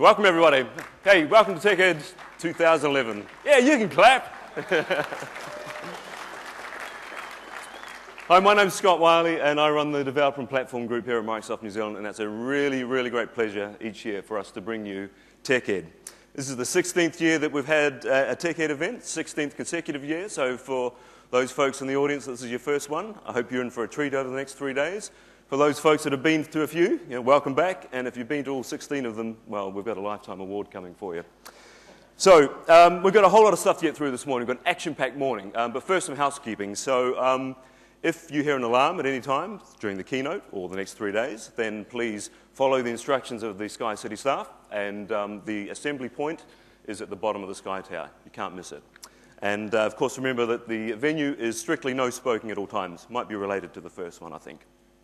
Welcome, everybody. Hey, welcome to TechEd 2011. Yeah, you can clap. Hi, my name's Scott Wiley, and I run the Developer and Platform Group here at Microsoft New Zealand, and that's a really, really great pleasure each year for us to bring you TechEd. This is the 16th year that we've had a TechEd event, 16th consecutive year, so for those folks in the audience, this is your first one. I hope you're in for a treat over the next 3 days. For those folks that have been to a few, welcome back. And if you've been to all 16 of them, well, we've got a lifetime award coming for you. So we've got a whole lot of stuff to get through this morning. We've got an action-packed morning. But first, some housekeeping. So if you hear an alarm at any time during the keynote or the next 3 days, then please follow the instructions of the Sky City staff. And the assembly point is at the bottom of the Sky Tower. You can't miss it. And of course, remember that the venue is strictly no smoking at all times. Might be related to the first one, I think.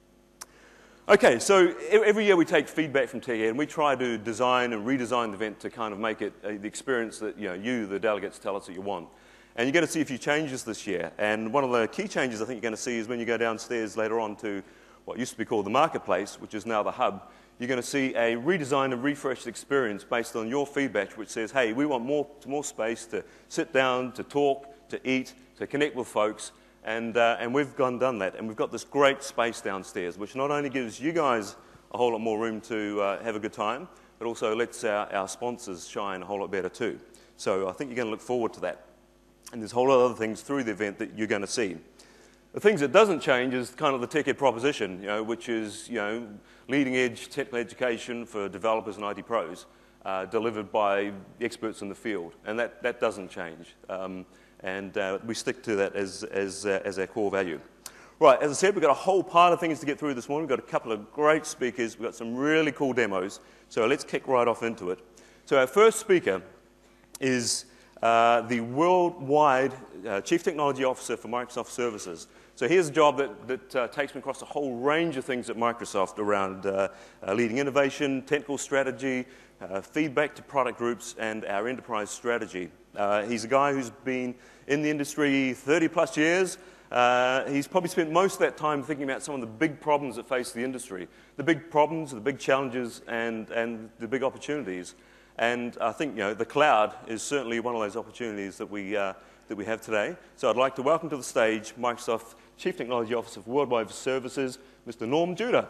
Okay, so every year we take feedback from TechEd and we try to design and redesign the event to kind of make it the experience that you, the delegates, tell us that you want. And you're going to see a few changes this year. And one of the key changes I think you're going to see is when you go downstairs later on to what used to be called the Marketplace, which is now the Hub, you're going to see a redesigned and refreshed experience based on your feedback, which says, hey, we want more space to sit down, to talk, to eat, to connect with folks. And we've gone and done that, and we've got this great space downstairs, which not only gives you guys a whole lot more room to have a good time, but also lets our sponsors shine a whole lot better too. So I think you're going to look forward to that. And there's a whole lot of other things through the event that you're going to see. The things that doesn't change is kind of the TechEd proposition, which is leading-edge technical education for developers and IT pros, delivered by experts in the field, and that doesn't change. And we stick to that as our core value. Right, as I said, we've got a whole pile of things to get through this morning. We've got a couple of great speakers. We've got some really cool demos. So let's kick right off into it. So our first speaker is the worldwide Chief Technology Officer for Microsoft Services. So here's a job that takes me across a whole range of things at Microsoft around leading innovation, technical strategy, feedback to product groups, and our enterprise strategy. He's a guy who's been in the industry 30 plus years. He's probably spent most of that time thinking about some of the big problems that face the industry. The big problems, the big challenges, and the big opportunities. And I think the cloud is certainly one of those opportunities that we have today. So I'd like to welcome to the stage Microsoft Chief Technology Officer for Worldwide Services, Mr. Norm Judah.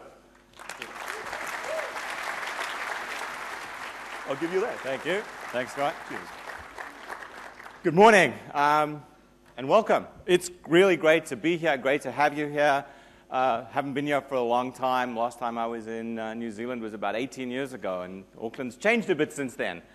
I'll give you that. Thank you. Thanks, Scott. Cheers. Good morning, and welcome. It's really great to be here, great to have you here. Haven't been here for a long time. Last time I was in New Zealand was about 18 years ago, and Auckland's changed a bit since then.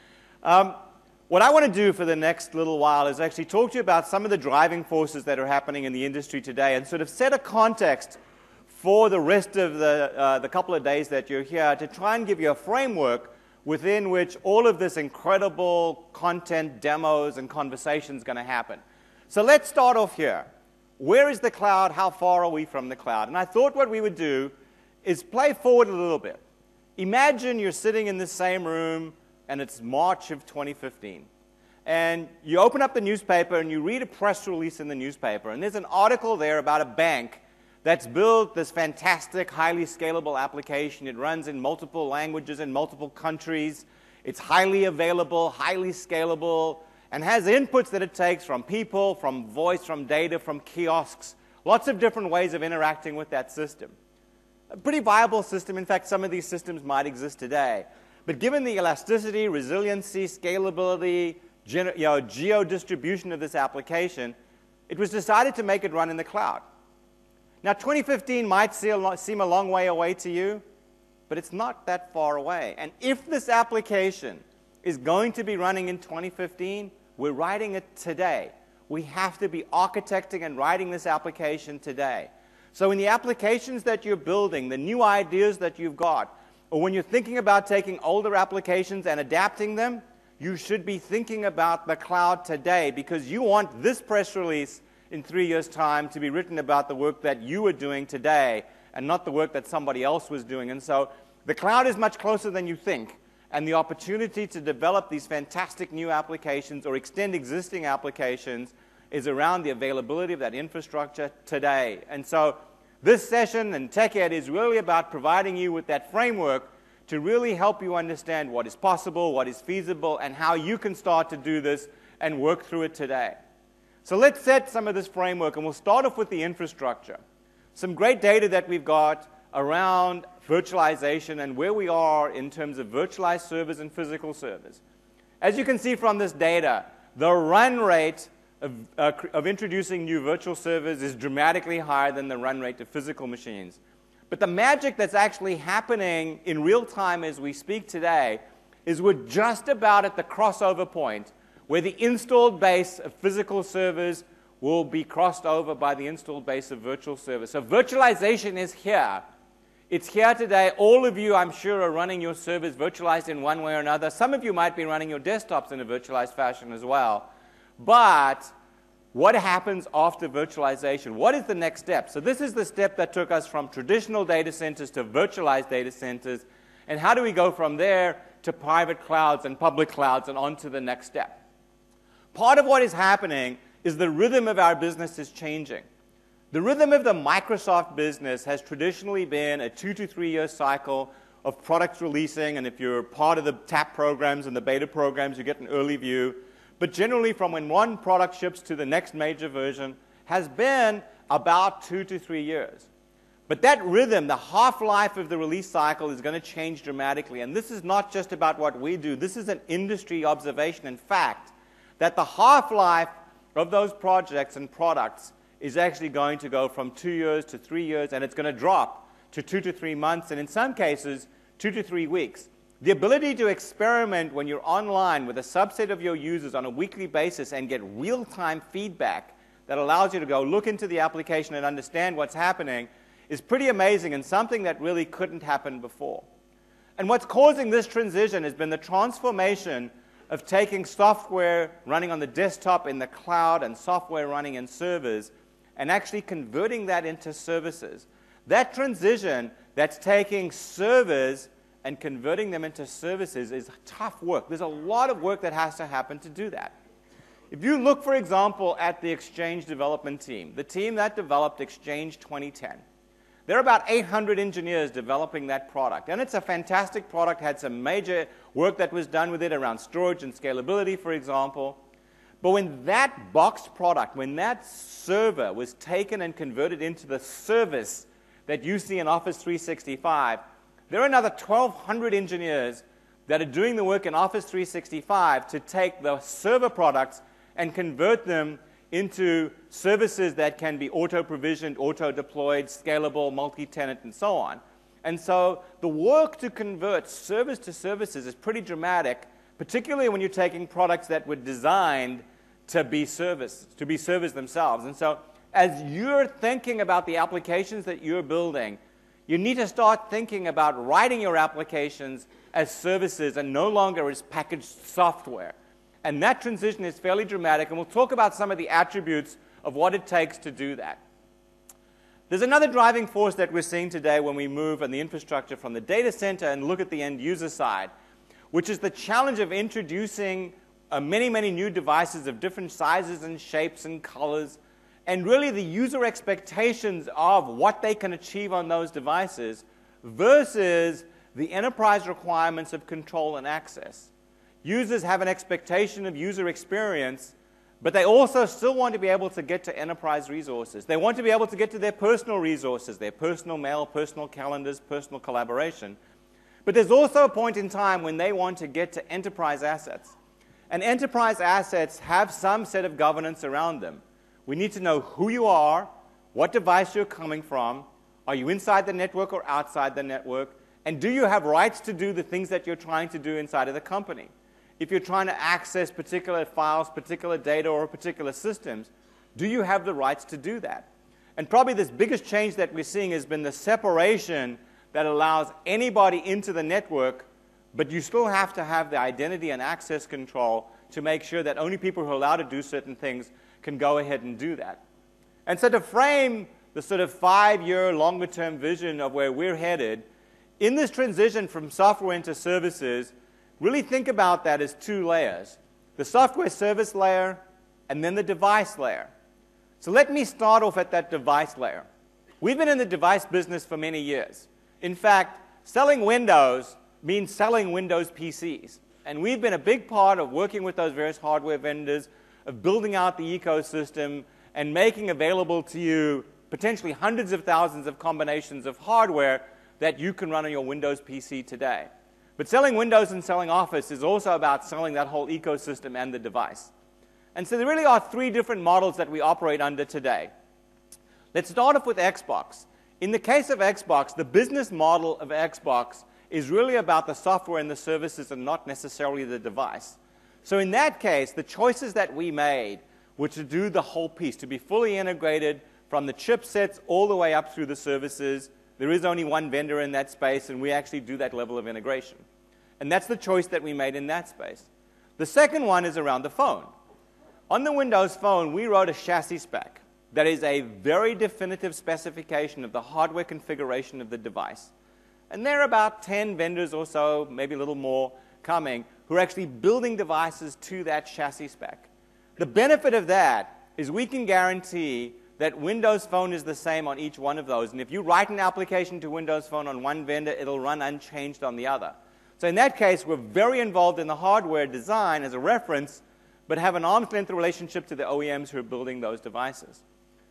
What I want to do for the next little while is actually talk to you about some of the driving forces that are happening in the industry today and sort of set a context for the rest of the couple of days that you're here to try and give you a framework within which all of this incredible content, demos, and conversation is going to happen. So let's start off here. Where is the cloud? How far are we from the cloud? And I thought what we would do is play forward a little bit. Imagine you're sitting in the same room, and it's March of 2015. And you open up the newspaper, and you read a press release in the newspaper, and there's an article there about a bank that's built this fantastic, highly scalable application. It runs in multiple languages in multiple countries. It's highly available, highly scalable, and has inputs that it takes from people, from voice, from data, from kiosks, lots of different ways of interacting with that system. A pretty viable system. In fact, some of these systems might exist today. But given the elasticity, resiliency, scalability, geo-distribution of this application, it was decided to make it run in the cloud. Now, 2015 might seem a long way away to you, but it's not that far away. And if this application is going to be running in 2015, we're writing it today. We have to be architecting and writing this application today. So in the applications that you're building, the new ideas that you've got, or when you're thinking about taking older applications and adapting them, you should be thinking about the cloud today because you want this press release in 3 years' time to be written about the work that you are doing today and not the work that somebody else was doing. And so the cloud is much closer than you think. And the opportunity to develop these fantastic new applications or extend existing applications is around the availability of that infrastructure today. And so this session and TechEd is really about providing you with that framework to really help you understand what is possible, what is feasible, and how you can start to do this and work through it today. So let's set some of this framework, and we'll start off with the infrastructure. Some great data that we've got around virtualization and where we are in terms of virtualized servers and physical servers. As you can see from this data, the run rate of introducing new virtual servers is dramatically higher than the run rate of physical machines. But the magic that's actually happening in real time as we speak today is we're just about at the crossover point where the installed base of physical servers will be crossed over by the installed base of virtual servers. So virtualization is here. It's here today. All of you, I'm sure, are running your servers virtualized in one way or another. Some of you might be running your desktops in a virtualized fashion as well. But what happens after virtualization? What is the next step? So this is the step that took us from traditional data centers to virtualized data centers. And how do we go from there to private clouds and public clouds and on to the next step? Part of what is happening is the rhythm of our business is changing. The rhythm of the Microsoft business has traditionally been a 2 to 3 year cycle of products releasing, and if you're part of the TAP programs and the beta programs, you get an early view. But generally, from when one product ships to the next major version has been about 2 to 3 years. But that rhythm, the half-life of the release cycle, is going to change dramatically. And this is not just about what we do. This is an industry observation, in fact, that the half-life of those projects and products is actually going to go from 2 years to 3 years, and it's going to drop to 2 to 3 months, and in some cases, 2 to 3 weeks. The ability to experiment when you're online with a subset of your users on a weekly basis and get real-time feedback that allows you to go look into the application and understand what's happening is pretty amazing and something that really couldn't happen before. And what's causing this transition has been the transformation of taking software running on the desktop in the cloud and software running in servers and actually converting that into services. That transition that's taking servers and converting them into services is tough work. There's a lot of work that has to happen to do that. If you look, for example, at the Exchange development team, the team that developed Exchange 2010, there are about 800 engineers developing that product. And it's a fantastic product, had some major work that was done with it around storage and scalability, for example. But when that boxed product, when that server was taken and converted into the service that you see in Office 365, there are another 1,200 engineers that are doing the work in Office 365 to take the server products and convert them into services that can be auto-provisioned, auto-deployed, scalable, multi-tenant, and so on. And so the work to convert service to services is pretty dramatic, particularly when you're taking products that were designed to be servers themselves. And so as you're thinking about the applications that you're building, you need to start thinking about writing your applications as services and no longer as packaged software. And that transition is fairly dramatic, and we'll talk about some of the attributes of what it takes to do that. There's another driving force that we're seeing today when we move on the infrastructure from the data center and look at the end user side, which is the challenge of introducing many, many new devices of different sizes and shapes and colors, and really the user expectations of what they can achieve on those devices versus the enterprise requirements of control and access. Users have an expectation of user experience, but they also still want to be able to get to enterprise resources. They want to be able to get to their personal resources, their personal mail, personal calendars, personal collaboration. But there's also a point in time when they want to get to enterprise assets. And enterprise assets have some set of governance around them. We need to know who you are, what device you're coming from, are you inside the network or outside the network, and do you have rights to do the things that you're trying to do inside of the company? If you're trying to access particular files, particular data, or particular systems, do you have the rights to do that? And probably this biggest change that we're seeing has been the separation that allows anybody into the network, but you still have to have the identity and access control to make sure that only people who are allowed to do certain things can go ahead and do that. And so to frame the sort of 5-year, longer-term vision of where we're headed, in this transition from software into services, really think about that as 2 layers, the software service layer and then the device layer. So let me start off at that device layer. We've been in the device business for many years. In fact, selling Windows means selling Windows PCs. And we've been a big part of working with those various hardware vendors, of building out the ecosystem and making available to you potentially hundreds of thousands of combinations of hardware that you can run on your Windows PC today. But selling Windows and selling Office is also about selling that whole ecosystem and the device. And so there really are three different models that we operate under today. Let's start off with Xbox. In the case of Xbox, the business model of Xbox is really about the software and the services and not necessarily the device. So in that case, the choices that we made were to do the whole piece, to be fully integrated from the chipsets all the way up through the services. There is only one vendor in that space, and we actually do that level of integration. And that's the choice that we made in that space. The second one is around the phone. On the Windows Phone, we wrote a chassis spec that is a very definitive specification of the hardware configuration of the device. And there are about 10 vendors or so, maybe a little more, coming, who are actually building devices to that chassis spec. The benefit of that is we can guarantee that Windows Phone is the same on each one of those. And if you write an application to Windows Phone on one vendor, it'll run unchanged on the other. So in that case, we're very involved in the hardware design as a reference, but have an arm's length relationship to the OEMs who are building those devices.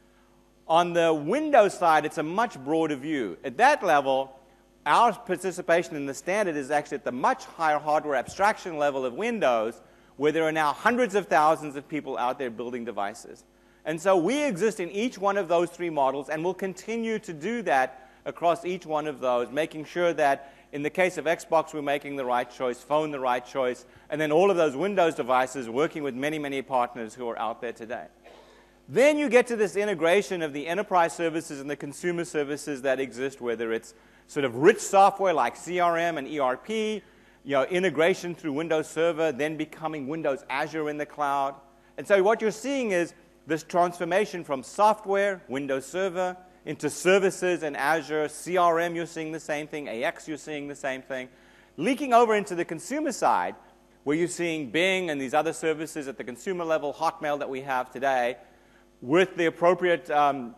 On the Windows side, it's a much broader view. At that level, our participation in the standard is actually at the much higher hardware abstraction level of Windows, where there are now hundreds of thousands of people out there building devices. And so we exist in each one of those three models, and we'll continue to do that across each one of those, making sure that in the case of Xbox, we're making the right choice, phone the right choice, and then all of those Windows devices working with many, many partners who are out there today. Then you get to this integration of the enterprise services and the consumer services that exist, whether it's sort of rich software like CRM and ERP, integration through Windows Server, then becoming Windows Azure in the cloud. And so what you're seeing is this transformation from software, Windows Server, into services and Azure, CRM, you're seeing the same thing, AX, you're seeing the same thing, leaking over into the consumer side, where you're seeing Bing and these other services at the consumer level, Hotmail that we have today, with the appropriate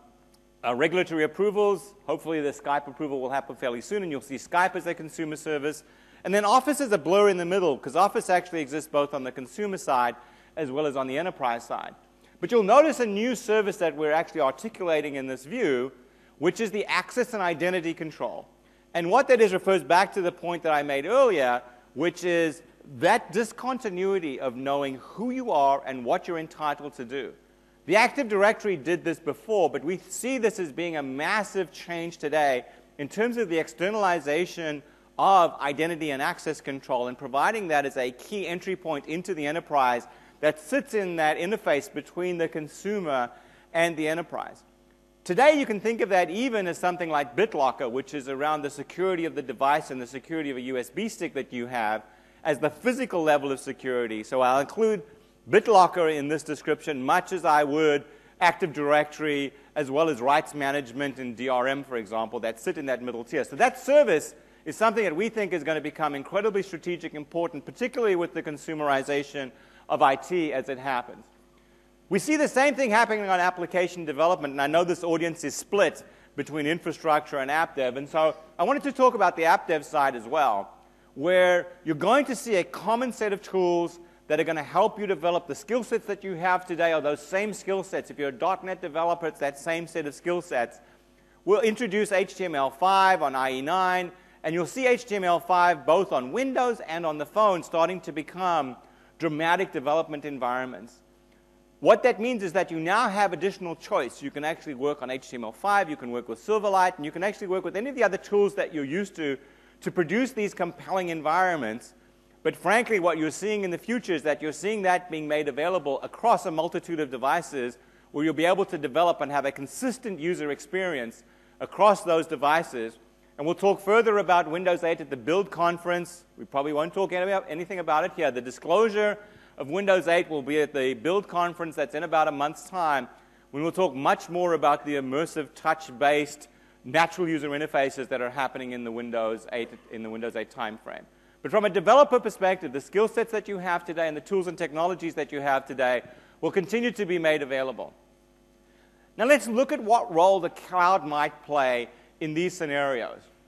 regulatory approvals. Hopefully the Skype approval will happen fairly soon, and you'll see Skype as a consumer service. And then Office is a blur in the middle, because Office actually exists both on the consumer side as well as on the enterprise side. But you'll notice a new service that we're actually articulating in this view, which is the access and identity control. And what that is refers back to the point that I made earlier, which is that discontinuity of knowing who you are and what you're entitled to do. The Active Directory did this before, but we see this as being a massive change today in terms of the externalization of identity and access control, and providing that as a key entry point into the enterprise that sits in that interface between the consumer and the enterprise. Today, you can think of that even as something like BitLocker, which is around the security of the device and the security of a USB stick that you have, as the physical level of security. So I'll include BitLocker in this description, much as I would Active Directory, as well as rights management and DRM, for example, that sit in that middle tier. So that service is something that we think is going to become incredibly strategic, important, particularly with the consumerization of IT as it happens. We see the same thing happening on application development, and I know this audience is split between infrastructure and app dev, and so I wanted to talk about the app dev side as well, where you're going to see a common set of tools that are going to help you develop the skill sets that you have today, or those same skill sets. If you're a .NET developer, it's that same set of skill sets. We'll introduce HTML5 on IE9, and you'll see HTML5 both on Windows and on the phone starting to become dramatic development environments. What that means is that you now have additional choice. You can actually work on HTML5, you can work with Silverlight, and you can actually work with any of the other tools that you're used to produce these compelling environments. But frankly, what you're seeing in the future is that you're seeing that being made available across a multitude of devices, where you'll be able to develop and have a consistent user experience across those devices. And we'll talk further about Windows 8 at the Build conference. We probably won't talk anything about it here. The disclosure of Windows 8 will be at the Build conference that's in about a month's time, when we'll talk much more about the immersive, touch-based, natural user interfaces that are happening in the Windows 8 timeframe. But from a developer perspective, the skill sets that you have today and the tools and technologies that you have today will continue to be made available. Now let's look at what role the cloud might play in these scenarios.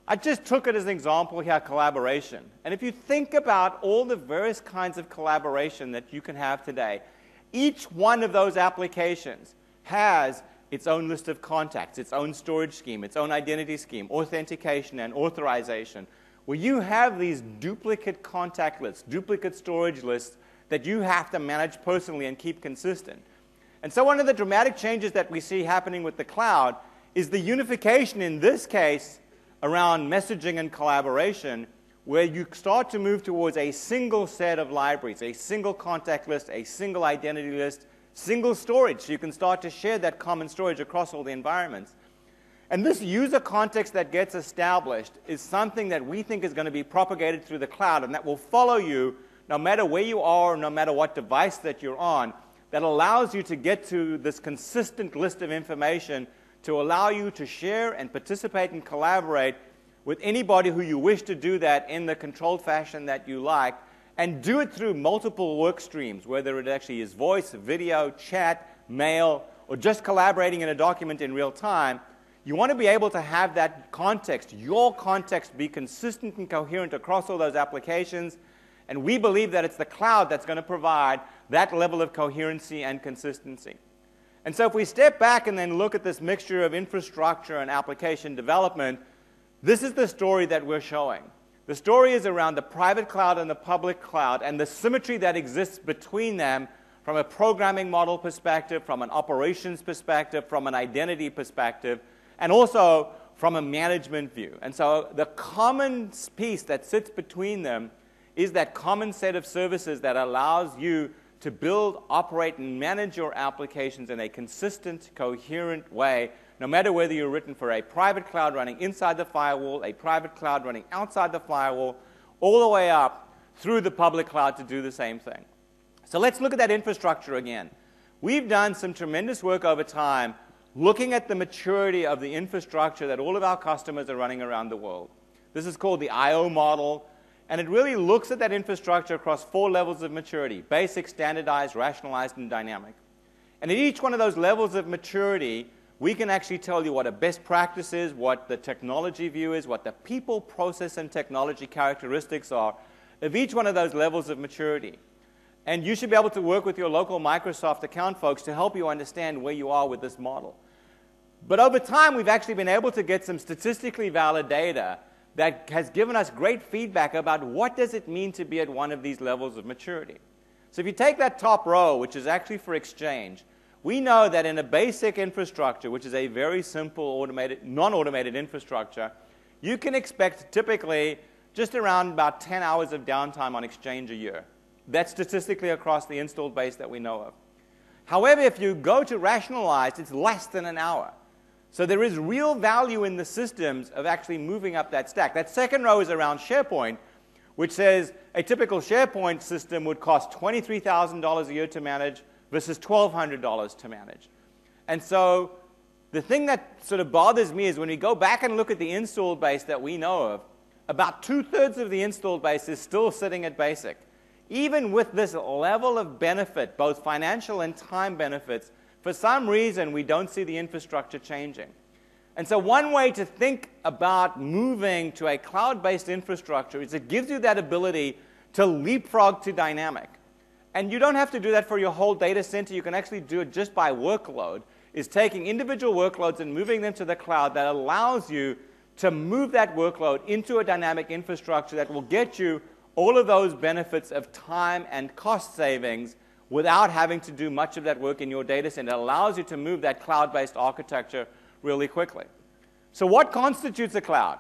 I just took it as an example here, collaboration. And if you think about all the various kinds of collaboration that you can have today, each one of those applications has its own list of contacts, its own storage scheme, its own identity scheme, authentication and authorization, where you have these duplicate contact lists, duplicate storage lists that you have to manage personally and keep consistent. And so one of the dramatic changes that we see happening with the cloud is the unification, in this case, around messaging and collaboration, where you start to move towards a single set of libraries, a single contact list, a single identity list, single storage, so you can start to share that common storage across all the environments. And this user context that gets established is something that we think is going to be propagated through the cloud, and that will follow you no matter where you are, no matter what device that you're on, that allows you to get to this consistent list of information to allow you to share and participate and collaborate with anybody who you wish to do that in the controlled fashion that you like, and do it through multiple work streams, whether it actually is voice, video, chat, mail, or just collaborating in a document in real time. You want to be able to have that context, your context, be consistent and coherent across all those applications. And we believe that it's the cloud that's going to provide that level of coherency and consistency. And so if we step back and then look at this mixture of infrastructure and application development, this is the story that we're showing. The story is around the private cloud and the public cloud and the symmetry that exists between them from a programming model perspective, from an operations perspective, from an identity perspective, and also from a management view. And so the common piece that sits between them is that common set of services that allows you to build, operate, and manage your applications in a consistent, coherent way, no matter whether you're written for a private cloud running inside the firewall, a private cloud running outside the firewall, all the way up through the public cloud to do the same thing. So let's look at that infrastructure again. We've done some tremendous work over time looking at the maturity of the infrastructure that all of our customers are running around the world. This is called the I/O model. And it really looks at that infrastructure across 4 levels of maturity: basic, standardized, rationalized, and dynamic. And at each one of those levels of maturity, we can actually tell you what a best practice is, what the technology view is, what the people, process, and technology characteristics are of each one of those levels of maturity. And you should be able to work with your local Microsoft account folks to help you understand where you are with this model. But over time, we've actually been able to get some statistically valid data that has given us great feedback about what does it mean to be at one of these levels of maturity. So if you take that top row, which is actually for Exchange, we know that in a basic infrastructure, which is a very simple automated, non-automated infrastructure, you can expect typically just around about 10 hours of downtime on Exchange a year. That's statistically across the installed base that we know of. However, if you go to rationalized, it's less than an hour. So there is real value in the systems of actually moving up that stack. That second row is around SharePoint, which says a typical SharePoint system would cost $23,000 a year to manage versus $1,200 to manage. And so the thing that sort of bothers me is when we go back and look at the installed base that we know of, about 2/3 of the installed base is still sitting at basic. Even with this level of benefit, both financial and time benefits, for some reason, we don't see the infrastructure changing. And so one way to think about moving to a cloud-based infrastructure is it gives you that ability to leapfrog to dynamic. And you don't have to do that for your whole data center. You can actually do it just by workload, is taking individual workloads and moving them to the cloud that allows you to move that workload into a dynamic infrastructure that will get you all of those benefits of time and cost savings without having to do much of that work in your data center. It allows you to move that cloud-based architecture really quickly. So what constitutes a cloud?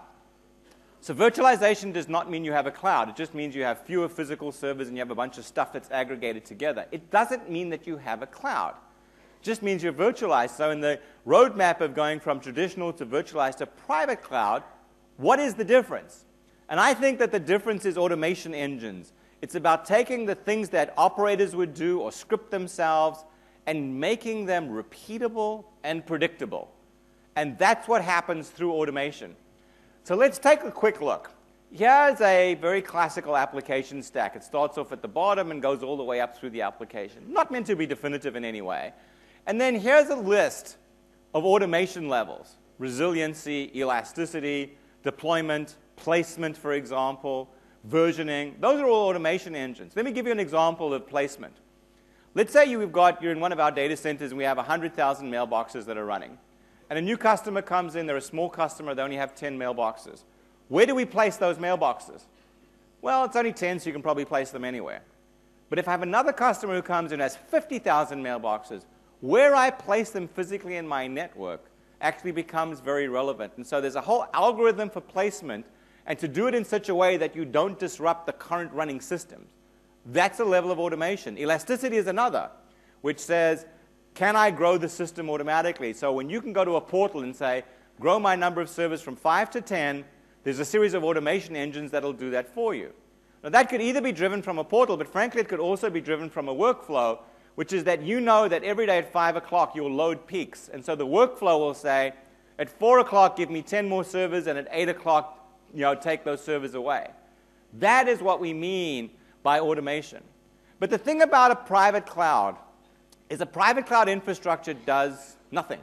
So virtualization does not mean you have a cloud. It just means you have fewer physical servers and you have a bunch of stuff that's aggregated together. It doesn't mean that you have a cloud. It just means you're virtualized. So in the roadmap of going from traditional to virtualized to private cloud, what is the difference? And I think that the difference is automation engines. It's about taking the things that operators would do or script themselves and making them repeatable and predictable. And that's what happens through automation. So let's take a quick look. Here's a very classical application stack. It starts off at the bottom and goes all the way up through the application. Not meant to be definitive in any way. And then here's a list of automation levels: resiliency, elasticity, deployment, placement, for example, versioning. Those are all automation engines. Let me give you an example of placement. Let's say you're in one of our data centers and we have 100,000 mailboxes that are running. And a new customer comes in, they're a small customer, they only have 10 mailboxes. Where do we place those mailboxes? Well, it's only 10, so you can probably place them anywhere. But if I have another customer who comes in and has 50,000 mailboxes, where I place them physically in my network actually becomes very relevant. And so there's a whole algorithm for placement, and to do it in such a way that you don't disrupt the current running systems. That's a level of automation. Elasticity is another, which says, can I grow the system automatically? So when you can go to a portal and say, grow my number of servers from 5 to 10, there's a series of automation engines that will do that for you. Now, that could either be driven from a portal, but frankly, it could also be driven from a workflow, which is that you know that every day at 5 o'clock you'll load peaks. And so the workflow will say, at 4 o'clock, give me 10 more servers, and at 8 o'clock, take those servers away. That is what we mean by automation. But the thing about a private cloud is a private cloud infrastructure does nothing.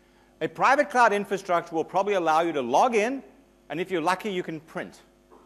A private cloud infrastructure will probably allow you to log in, and if you're lucky, you can print.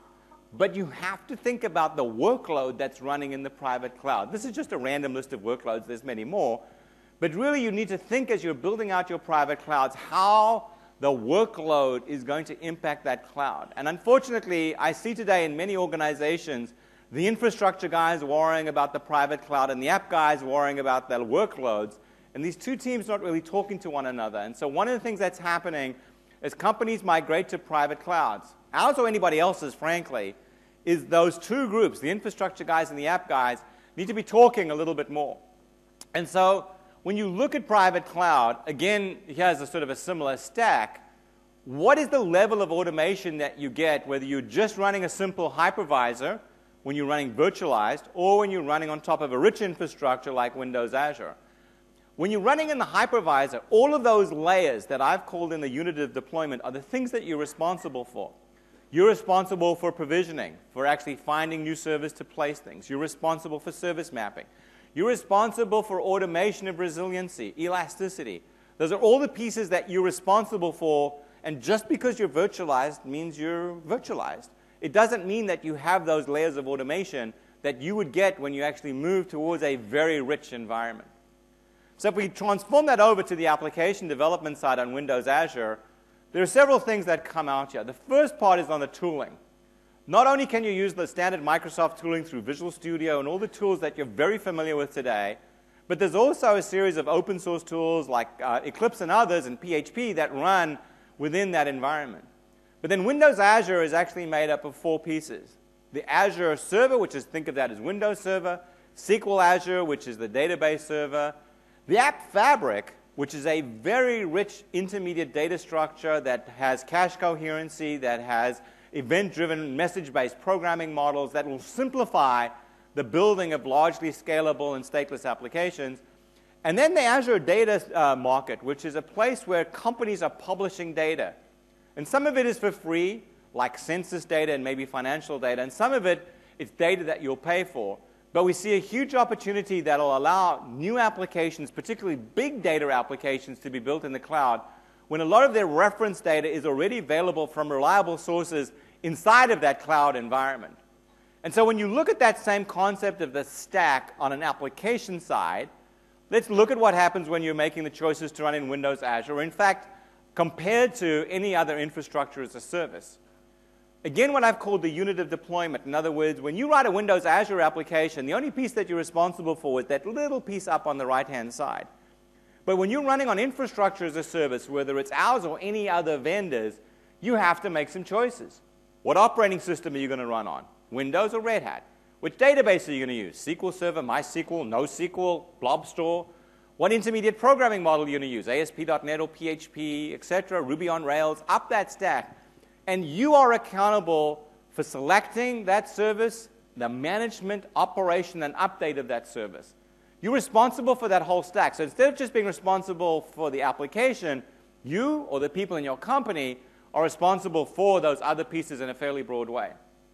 But you have to think about the workload that's running in the private cloud. This is just a random list of workloads. There's many more. But really, you need to think as you're building out your private clouds how the workload is going to impact that cloud. And unfortunately, I see today in many organizations, the infrastructure guys worrying about the private cloud and the app guys worrying about their workloads, and these two teams not really talking to one another. And so one of the things that's happening as companies migrate to private clouds, ours or anybody else's, frankly, is those two groups, the infrastructure guys and the app guys, need to be talking a little bit more. And so when you look at private cloud, again, here's a sort of a similar stack. What is the level of automation that you get, whether you're just running a simple hypervisor, when you're running virtualized, or when you're running on top of a rich infrastructure like Windows Azure? When you're running in the hypervisor, all of those layers that I've called in the unit of deployment are the things that you're responsible for. You're responsible for provisioning, for actually finding new servers to place things. You're responsible for service mapping. You're responsible for automation of resiliency, elasticity. Those are all the pieces that you're responsible for, and just because you're virtualized means you're virtualized. It doesn't mean that you have those layers of automation that you would get when you actually move towards a very rich environment. So if we transform that over to the application development side on Windows Azure, there are several things that come out here. The first part is on the tooling. Not only can you use the standard Microsoft tooling through Visual Studio and all the tools that you're very familiar with today, but there's also a series of open source tools like Eclipse and others and PHP that run within that environment. But then Windows Azure is actually made up of 4 pieces. The Azure Server, which is, think of that as Windows Server, SQL Azure, which is the database server, the App Fabric, which is a very rich intermediate data structure that has cache coherency, that has event-driven message-based programming models that will simplify the building of largely scalable and stateless applications. And then the Azure Data Market, which is a place where companies are publishing data. And some of it is for free, like census data and maybe financial data, and some of it is data that you'll pay for. But we see a huge opportunity that will allow new applications, particularly big data applications, to be built in the cloud when a lot of their reference data is already available from reliable sources inside of that cloud environment. And so when you look at that same concept of the stack on an application side, let's look at what happens when you're making the choices to run in Windows Azure, or in fact, compared to any other infrastructure as a service. Again, what I've called the unit of deployment. In other words, when you write a Windows Azure application, the only piece that you're responsible for is that little piece up on the right-hand side. But when you're running on infrastructure as a service, whether it's ours or any other vendors, you have to make some choices. What operating system are you going to run on? Windows or Red Hat? Which database are you going to use? SQL Server, MySQL, NoSQL, BlobStore? What intermediate programming model are you going to use? ASP.NET or PHP, etc., Ruby on Rails, up that stack. And you are accountable for selecting that service, the management, operation, and update of that service. You're responsible for that whole stack. So instead of just being responsible for the application, you or the people in your company are responsible for those other pieces in a fairly broad way.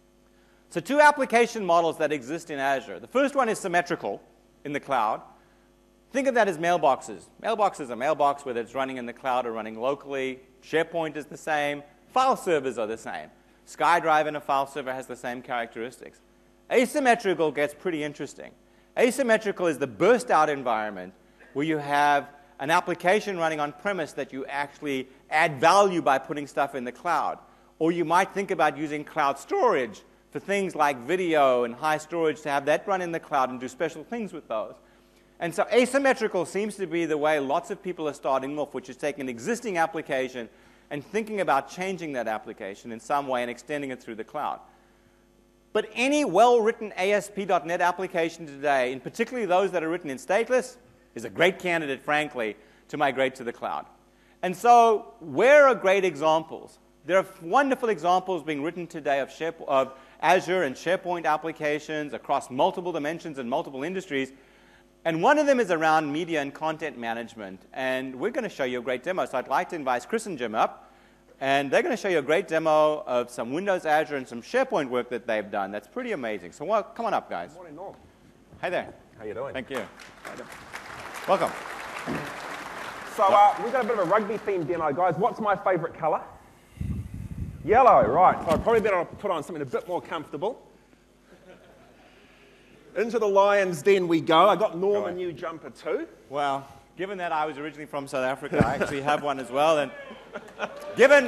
So 2 application models that exist in Azure. The first one is symmetrical in the cloud. Think of that as mailboxes. Mailbox is a mailbox, whether it's running in the cloud or running locally. SharePoint is the same. File servers are the same. SkyDrive in a file server has the same characteristics. Asymmetrical gets pretty interesting. Asymmetrical is the burst-out environment where you have an application running on premise that you actually add value by putting stuff in the cloud. Or you might think about using cloud storage for things like video and high storage to have that run in the cloud and do special things with those. And so asymmetrical seems to be the way lots of people are starting off, which is taking an existing application and thinking about changing that application in some way and extending it through the cloud. But any well-written ASP.NET application today, and particularly those that are written in stateless, is a great candidate, frankly, to migrate to the cloud. And so where are great examples? There are wonderful examples being written today of Azure and SharePoint applications across multiple dimensions and multiple industries. And one of them is around media and content management. And we're going to show you a great demo. So I'd like to invite Chris and Jim up. And they're going to show you a great demo of some Windows, Azure, and some SharePoint work that they've done. That's pretty amazing. So come on up, guys. Good morning, Norm. Hi there. How you doing? Thank you. Welcome. So we've got a bit of a rugby-themed demo, guys. What's my favourite colour? Yellow, right. So I probably better put on something a bit more comfortable. Into the lion's den we go. I got Norm a new jumper too. Well, given that I was originally from South Africa, I actually have one as well. And given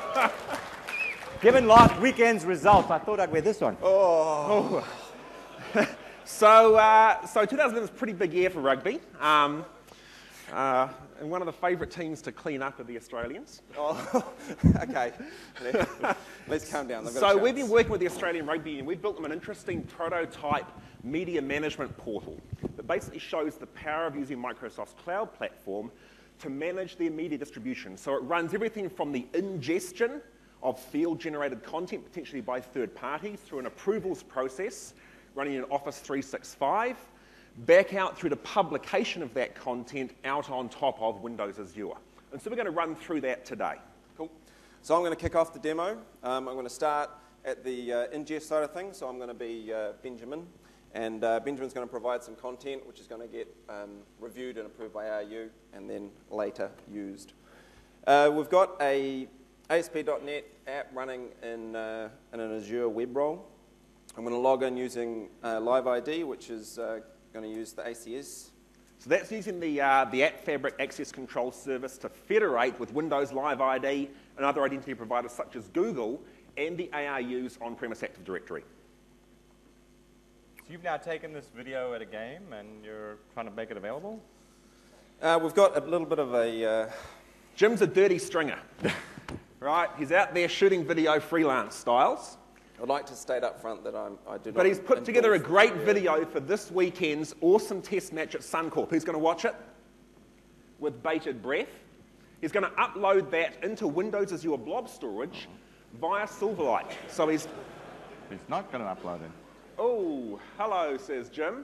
last weekend's results, I thought I'd wear this one. Oh. So 2011 was a pretty big year for rugby. And one of the favourite teams to clean up are the Australians. Oh, okay. Let's calm down. So we've been working with the Australian Rugby Union. We've built them an interesting prototype media management portal that basically shows the power of using Microsoft's cloud platform to manage their media distribution. So it runs everything from the ingestion of field-generated content, potentially by third parties, through an approvals process running in Office 365, back out through the publication of that content out on top of Windows Azure. And so we're going to run through that today. Cool. So I'm going to kick off the demo. I'm going to start at the ingest side of things. So I'm going to be Benjamin. And Benjamin's going to provide some content, which is going to get reviewed and approved by RU, and then later used. We've got a ASP.NET app running in an Azure web role. I'm going to log in using Live ID, which is going to use the ACS. So that's using the App Fabric Access Control Service to federate with Windows Live ID and other identity providers such as Google and the ARU's on-premise Active Directory. So you've now taken this video at a game and you're trying to make it available? We've got a little bit of a... Jim's a dirty stringer, right? He's out there shooting video freelance styles. I'd like to state up front that I do not... But he's put together a great video for this weekend's awesome test match at Suncorp. Who's going to watch it? With bated breath. He's going to upload that into Windows Azure Blob Storage via Silverlight. So he's not going to upload it. Oh, hello, says Jim.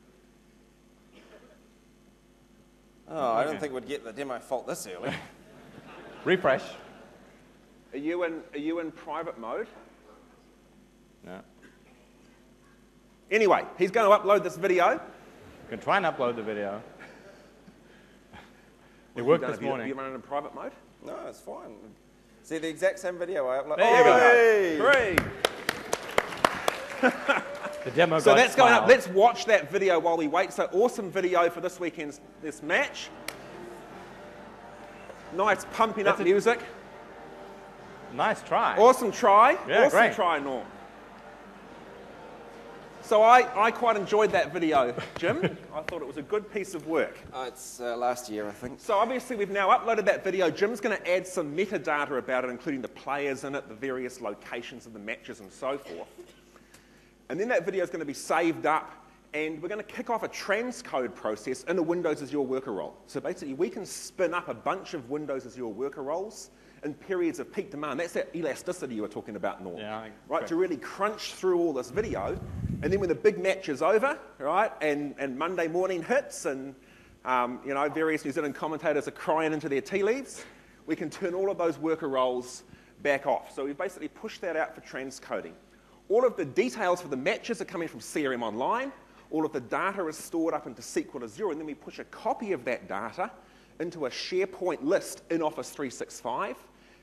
Oh, I don't think we'd get the demo fault this early. Refresh. Are you in private mode? No. Anyway, he's going to upload this video. You can try and upload the video. It worked this morning. Are you running in private mode? No, it's fine. See the exact same video I uploaded. There you go. Great. The demo So that's going up. Let's watch that video while we wait. So awesome video for this weekend's match. Nice pumping up music. Nice try. Awesome try. Yeah, awesome great. Try, Norm. So I quite enjoyed that video, Jim. I thought it was a good piece of work. It's last year, I think. So obviously we've now uploaded that video. Jim's going to add some metadata about it, including the players in it, the various locations of the matches and so forth. And then that video is going to be saved up, and we're going to kick off a transcode process in a Windows Azure worker role. So basically we can spin up a bunch of Windows Azure worker roles in periods of peak demand. That's that elasticity you were talking about, Norm. Yeah, right, to really crunch through all this video. And then when the big match is over, right, and Monday morning hits and various New Zealand commentators are crying into their tea leaves, we can turn all of those worker roles back off. So we've basically pushed that out for transcoding. All of the details for the matches are coming from CRM Online. All of the data is stored up into SQL Azure, and then we push a copy of that data into a SharePoint list in Office 365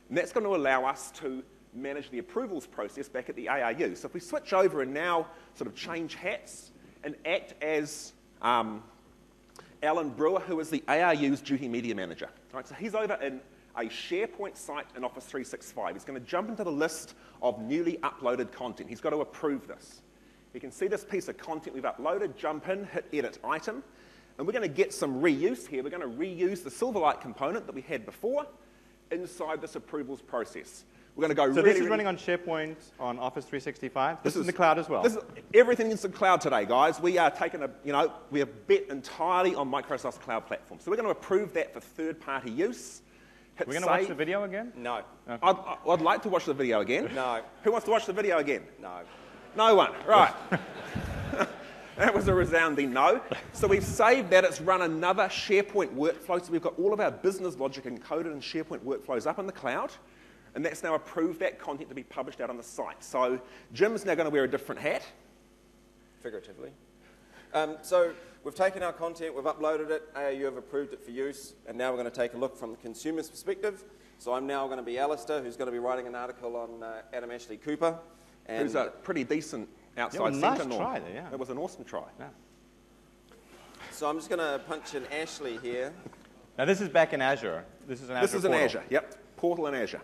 And that's going to allow us to manage the approvals process back at the ARU. So if we switch over and now sort of change hats and act as Alan Brewer, who is the ARU's Duty Media Manager. Right, so he's over in a SharePoint site in Office 365. He's going to jump into the list of newly uploaded content. He's got to approve this. You can see this piece of content we've uploaded, jump in, hit Edit Item, and we're going to get some reuse here. We're going to reuse the Silverlight component that we had before inside this approvals process. We're going to go So this is running on SharePoint on Office 365? This is in the cloud as well? Everything is in the cloud today, guys. We are taking we have bet entirely on Microsoft's cloud platform. So we're going to approve that for third-party use. We're going to watch the video again? No. Okay. I'd like to watch the video again. No. Who wants to watch the video again? No. No one. Right. That was a resounding no. So we've saved that. It's run another SharePoint workflow. So we've got all of our business logic encoded in SharePoint workflows up in the cloud. And that's now approved that content to be published out on the site. So Jim's now going to wear a different hat. Figuratively. So we've taken our content, we've uploaded it, ARU have approved it for use, and now we're going to take a look from the consumer's perspective. So I'm now going to be Alistair, who's going to be writing an article on Adam Ashley Cooper. And who's a pretty decent outside nice centre. try there, yeah. That was an awesome try. Yeah. So I'm just going to punch in Ashley here. Now this is back in Azure. This is an Azure This is in portal. Azure, yep. Portal in Azure.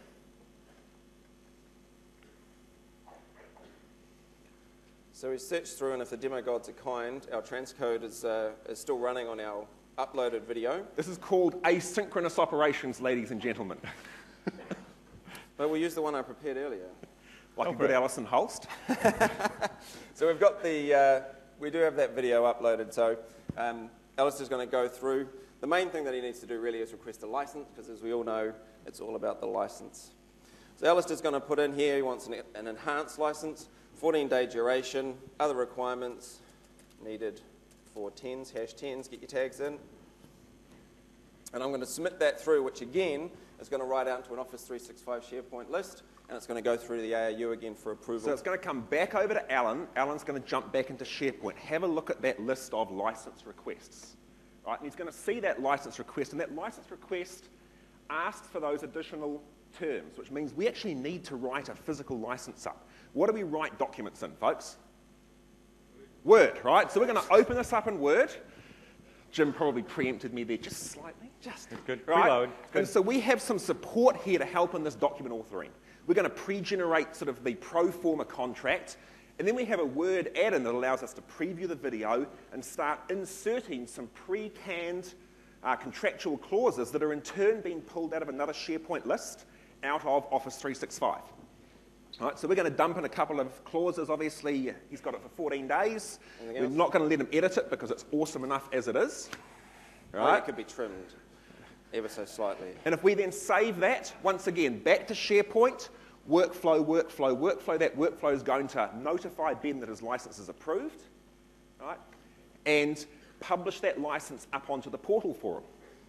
So we searched through, and if the demo gods are kind, our transcode is still running on our uploaded video. This is called asynchronous operations, ladies and gentlemen. But we'll use the one I prepared earlier. Like a good Alison Holst. So we've got we do have that video uploaded, so Alistair's going to go through. The main thing that he needs to do really is request a license, because as we all know, it's all about the license. So Alistair's going to put in here, he wants an enhanced license, 14-day duration, other requirements needed for #10s, get your tags in. And I'm going to submit that through, which again is going to write out into an Office 365 SharePoint list, and it's going to go through the ARU again for approval. So it's going to come back over to Alan. Alan's going to jump back into SharePoint. Have a look at that list of license requests. Right? And he's going to see that license request, and that license request asks for those additional terms, which means we actually need to write a physical license up. What do we write documents in, folks? Word, right? So we're going to open this up in Word. Jim probably preempted me there just slightly. Just good. Right? Preload. And so we have some support here to help in this document authoring. We're going to pre-generate sort of the pro forma contract, and then we have a Word add-in that allows us to preview the video and start inserting some pre-canned contractual clauses that are in turn being pulled out of another SharePoint list out of Office 365. All right, so we're going to dump in a couple of clauses. Obviously, he's got it for 14 days. We're not going to let him edit it because it's awesome enough as it is. Right? It could be trimmed ever so slightly. And if we then save that, once again, back to SharePoint, workflow, that workflow is going to notify Ben that his license is approved, right? And publish that license up onto the portal for him.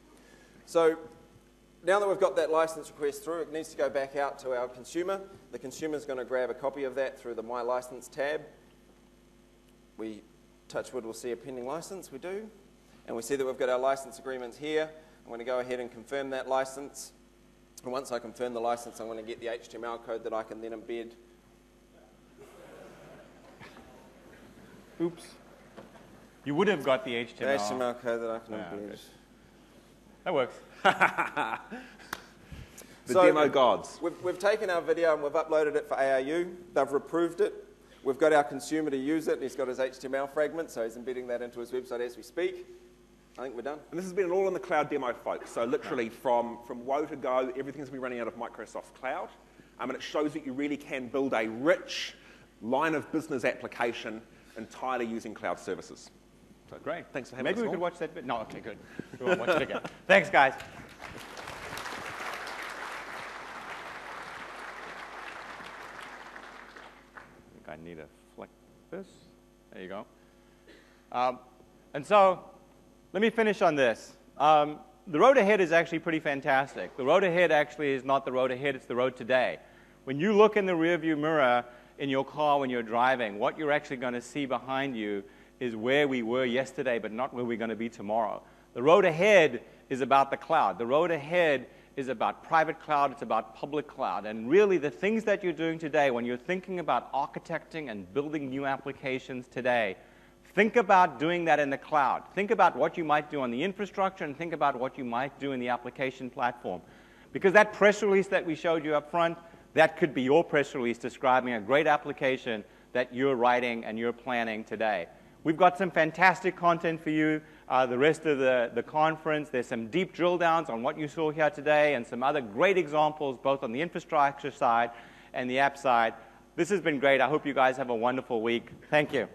So now that we've got that license request through, it needs to go back out to our consumer. The consumer's going to grab a copy of that through the My License tab. We, touch wood, will see a pending license. We do. And we see that we've got our license agreements here. I'm going to go ahead and confirm that license. And once I confirm the license, I'm going to get the HTML code that I can then embed. Oops. You would have got the HTML. The HTML code that I can embed. Good. That works. The demo gods. We've taken our video and we've uploaded it for ARU. They've approved it. We've got our consumer to use it, and he's got his HTML fragment, so he's embedding that into his website as we speak. I think we're done. And this has been an all in the cloud demo, folks. So literally from woe to go, everything's been running out of Microsoft's cloud. And it shows that you really can build a rich line of business application entirely using cloud services. So great. Thanks for having us. Maybe we could watch that bit. No, okay, good. We won't watch it again. Thanks, guys. I think I need to flick this. There you go. And so, let me finish on this. The road ahead is actually pretty fantastic. The road ahead actually is not the road ahead, it's the road today. When you look in the rearview mirror in your car when you're driving, what you're actually going to see behind you is where we were yesterday, but not where we're going to be tomorrow. The road ahead is about the cloud. The road ahead is about private cloud, it's about public cloud. And really the things that you're doing today, when you're thinking about architecting and building new applications today, think about doing that in the cloud. Think about what you might do on the infrastructure and think about what you might do in the application platform. Because that press release that we showed you up front, that could be your press release describing a great application that you're writing and you're planning today. We've got some fantastic content for you the rest of the conference. There's some deep drill downs on what you saw here today and some other great examples both on the infrastructure side and the app side. This has been great. I hope you guys have a wonderful week. Thank you.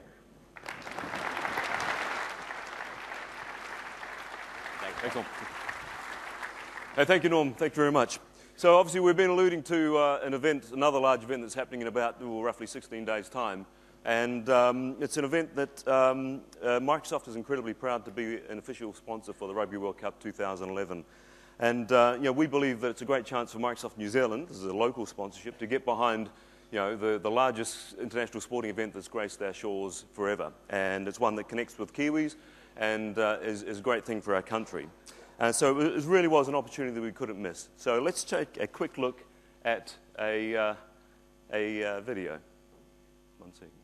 Excellent. Hey, thank you, Norm. Thank you very much. So obviously we've been alluding to an event, another large event that's happening in about roughly 16 days' time. And it's an event that Microsoft is incredibly proud to be an official sponsor for the Rugby World Cup 2011. And we believe that it's a great chance for Microsoft New Zealand, this is a local sponsorship, to get behind the largest international sporting event that's graced our shores forever. And it's one that connects with Kiwis and is a great thing for our country. So it really was an opportunity that we couldn't miss. So let's take a quick look at a video. One second.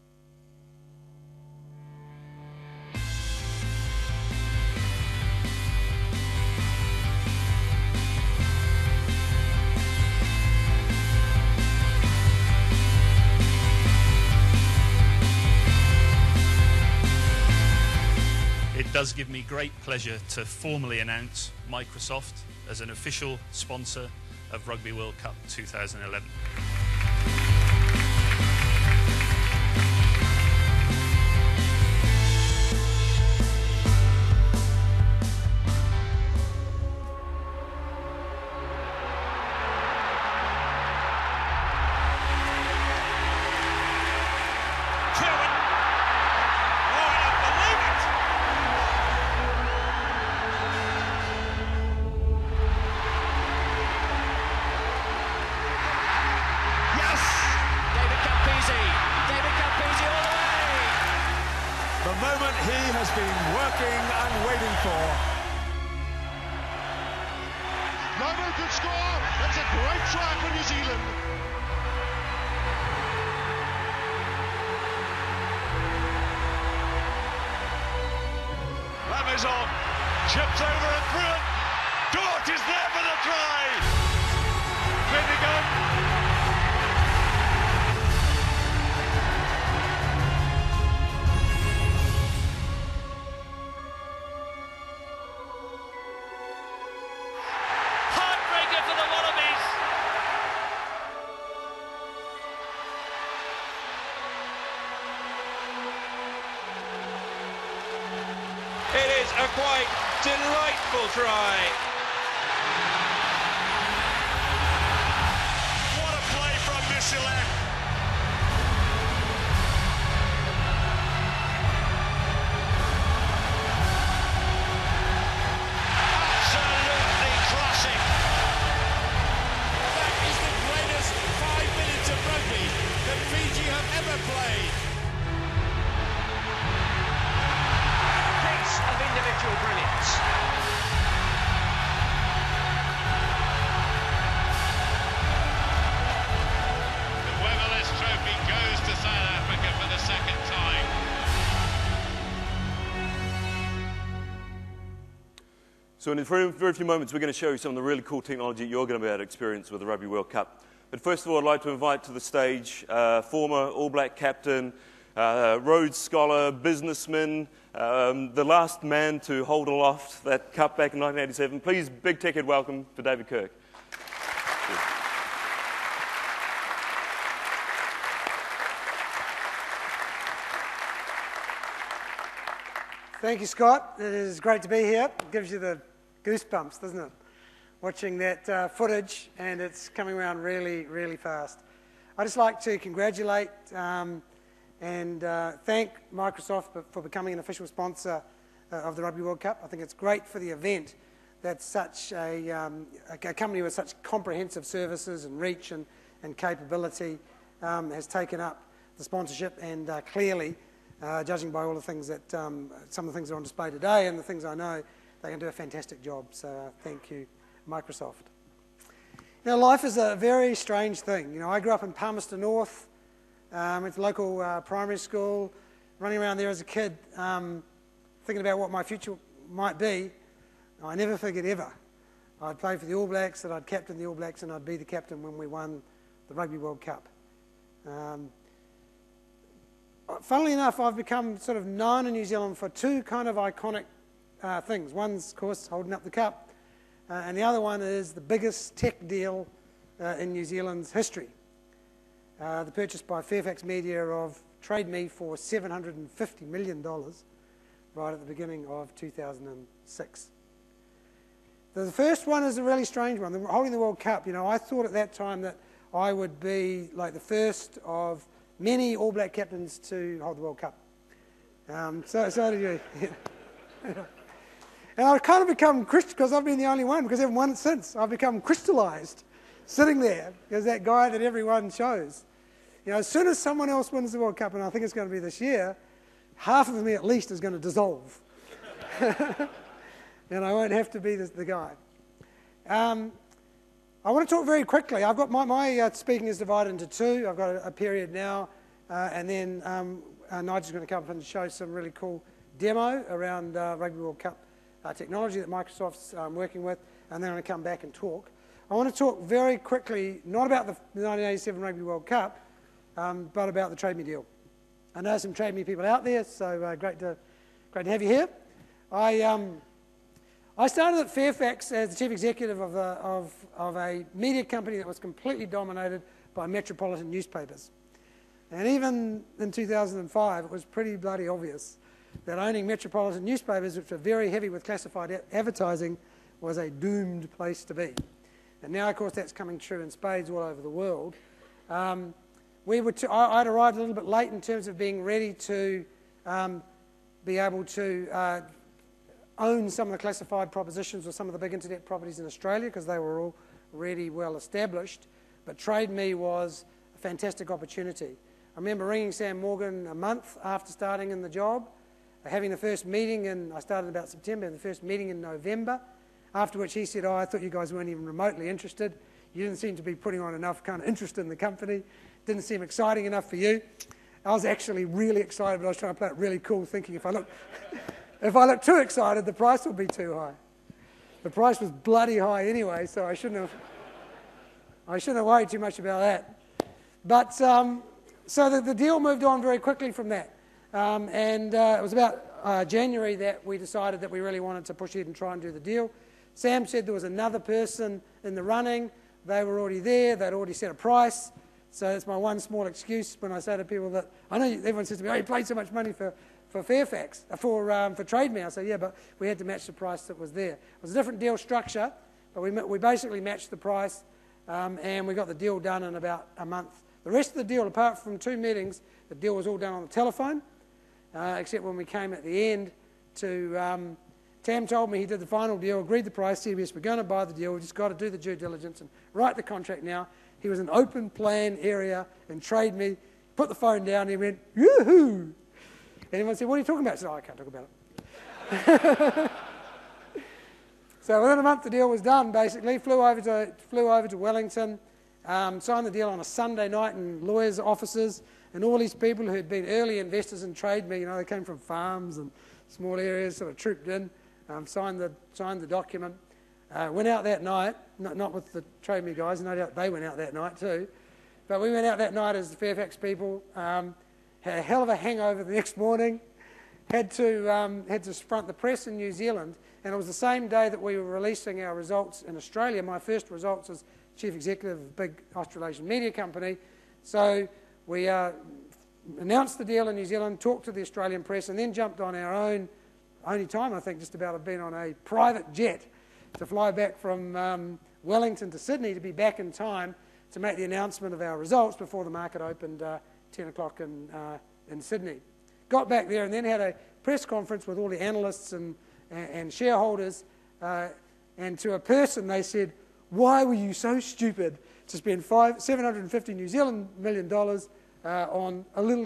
It does give me great pleasure to formally announce Microsoft as an official sponsor of Rugby World Cup 2011. Chips over and through it. Dort is there for the try. Finnegan. Heartbreaker for the Wallabies. It is a quite delightful try. What a play from Michelin. Absolutely classic. That is the greatest 5 minutes of rugby that Fiji have ever played. Of individual brilliance. The Weatherless Trophy goes to South Africa for the second time. So in a very few moments we're going to show you some of the really cool technology you're going to be able to experience with the Rugby World Cup. But first of all, I'd like to invite to the stage former All Black captain, Rhodes Scholar, businessman, the last man to hold aloft that cup back in 1987. Please, big TechEd welcome for David Kirk. Thank you, Scott. It is great to be here. It gives you the goosebumps, doesn't it? Watching that footage, and it's coming around really, really fast. I'd just like to congratulate and thank Microsoft for becoming an official sponsor of the Rugby World Cup. I think it's great for the event that such a company with such comprehensive services and reach and capability has taken up the sponsorship, and clearly, judging by all the things that, some of the things that are on display today and the things I know, they can do a fantastic job. So thank you Microsoft. Now, life is a very strange thing. You know, I grew up in Palmerston North, went to local primary school, running around there as a kid, thinking about what my future might be. I never figured ever I'd play for the All Blacks, that I'd captain the All Blacks, and I'd be the captain when we won the Rugby World Cup. Funnily enough, I've become sort of known in New Zealand for two kind of iconic things. One's, of course, holding up the cup, and the other one is the biggest tech deal in New Zealand's history. The purchase by Fairfax Media of Trade Me for $750 million right at the beginning of 2006. The first one is a really strange one. Holding the World Cup, you know, I thought at that time that I would be like the first of many All Black captains to hold the World Cup. So did you. And I've kind of become Christian, because I've been the only one, because I haven't won it since. I've become crystallized, sitting there as that guy that everyone chose. You know, as soon as someone else wins the World Cup, and I think it's going to be this year, half of me at least is going to dissolve. And I won't have to be the guy. I want to talk very quickly. I've got my speaking is divided into two. I've got a period now, and then Nigel's going to come up and show some really cool demo around Rugby World Cup technology that Microsoft's working with, and then I'm going to come back and talk. I want to talk very quickly, not about the 1987 Rugby World Cup, but about the Trade Me deal. I know some Trade Me people out there, so great to have you here. I started at Fairfax as the chief executive of a media company that was completely dominated by metropolitan newspapers. And even in 2005, it was pretty bloody obvious that owning metropolitan newspapers, which were very heavy with classified advertising, was a doomed place to be. And now, of course, that's coming true in spades all over the world. I'd arrived a little bit late in terms of being ready to be able to own some of the classified propositions with some of the big internet properties in Australia, because they were already well established. But Trade Me was a fantastic opportunity. I remember ringing Sam Morgan a month after starting in the job, having the first meeting, and I started about September, the first meeting in November, after which he said, I thought you guys weren't even remotely interested. You didn't seem to be putting on enough kind of interest in the company. Didn't seem exciting enough for you. I was actually really excited, but I was trying to play it really cool, thinking if I look too excited, the price will be too high. The price was bloody high anyway, so I shouldn't have worried too much about that. But so the deal moved on very quickly from that. And it was about January that we decided that we really wanted to push ahead and try and do the deal. Sam said there was another person in the running. They were already there. They'd already set a price. So that's my one small excuse when I say to people that, I know everyone says to me, oh, you paid so much money for Fairfax, for Trade Me. I say, yeah, but we had to match the price that was there. It was a different deal structure, but we basically matched the price, and we got the deal done in about a month. The rest of the deal, apart from two meetings, the deal was all done on the telephone, except when we came at the end to... Tam told me he did the final deal, agreed the price, said, yes, we're going to buy the deal, we've just got to do the due diligence and write the contract now. He was in an open plan area and Trade Me, put the phone down, and he went, yoo-hoo! And everyone said, what are you talking about? I said, oh, I can't talk about it. So within a month the deal was done, basically. Flew over to Wellington, signed the deal on a Sunday night in lawyers' offices, and all these people who had been early investors in Trade Me, you know, they came from farms and small areas, sort of trooped in, signed the document. Went out that night, not with the Trade Me guys, no doubt they went out that night too, but we went out that night as the Fairfax people, had a hell of a hangover the next morning, had to front the press in New Zealand, and it was the same day that we were releasing our results in Australia, my first results as chief executive of a big Australasian media company. So we announced the deal in New Zealand, talked to the Australian press, and then jumped on our only time I think just about have been on a private jet to fly back from Wellington to Sydney to be back in time to make the announcement of our results before the market opened 10 o'clock in Sydney. Got back there and then had a press conference with all the analysts and shareholders, and to a person they said, why were you so stupid to spend $750 New Zealand million on a little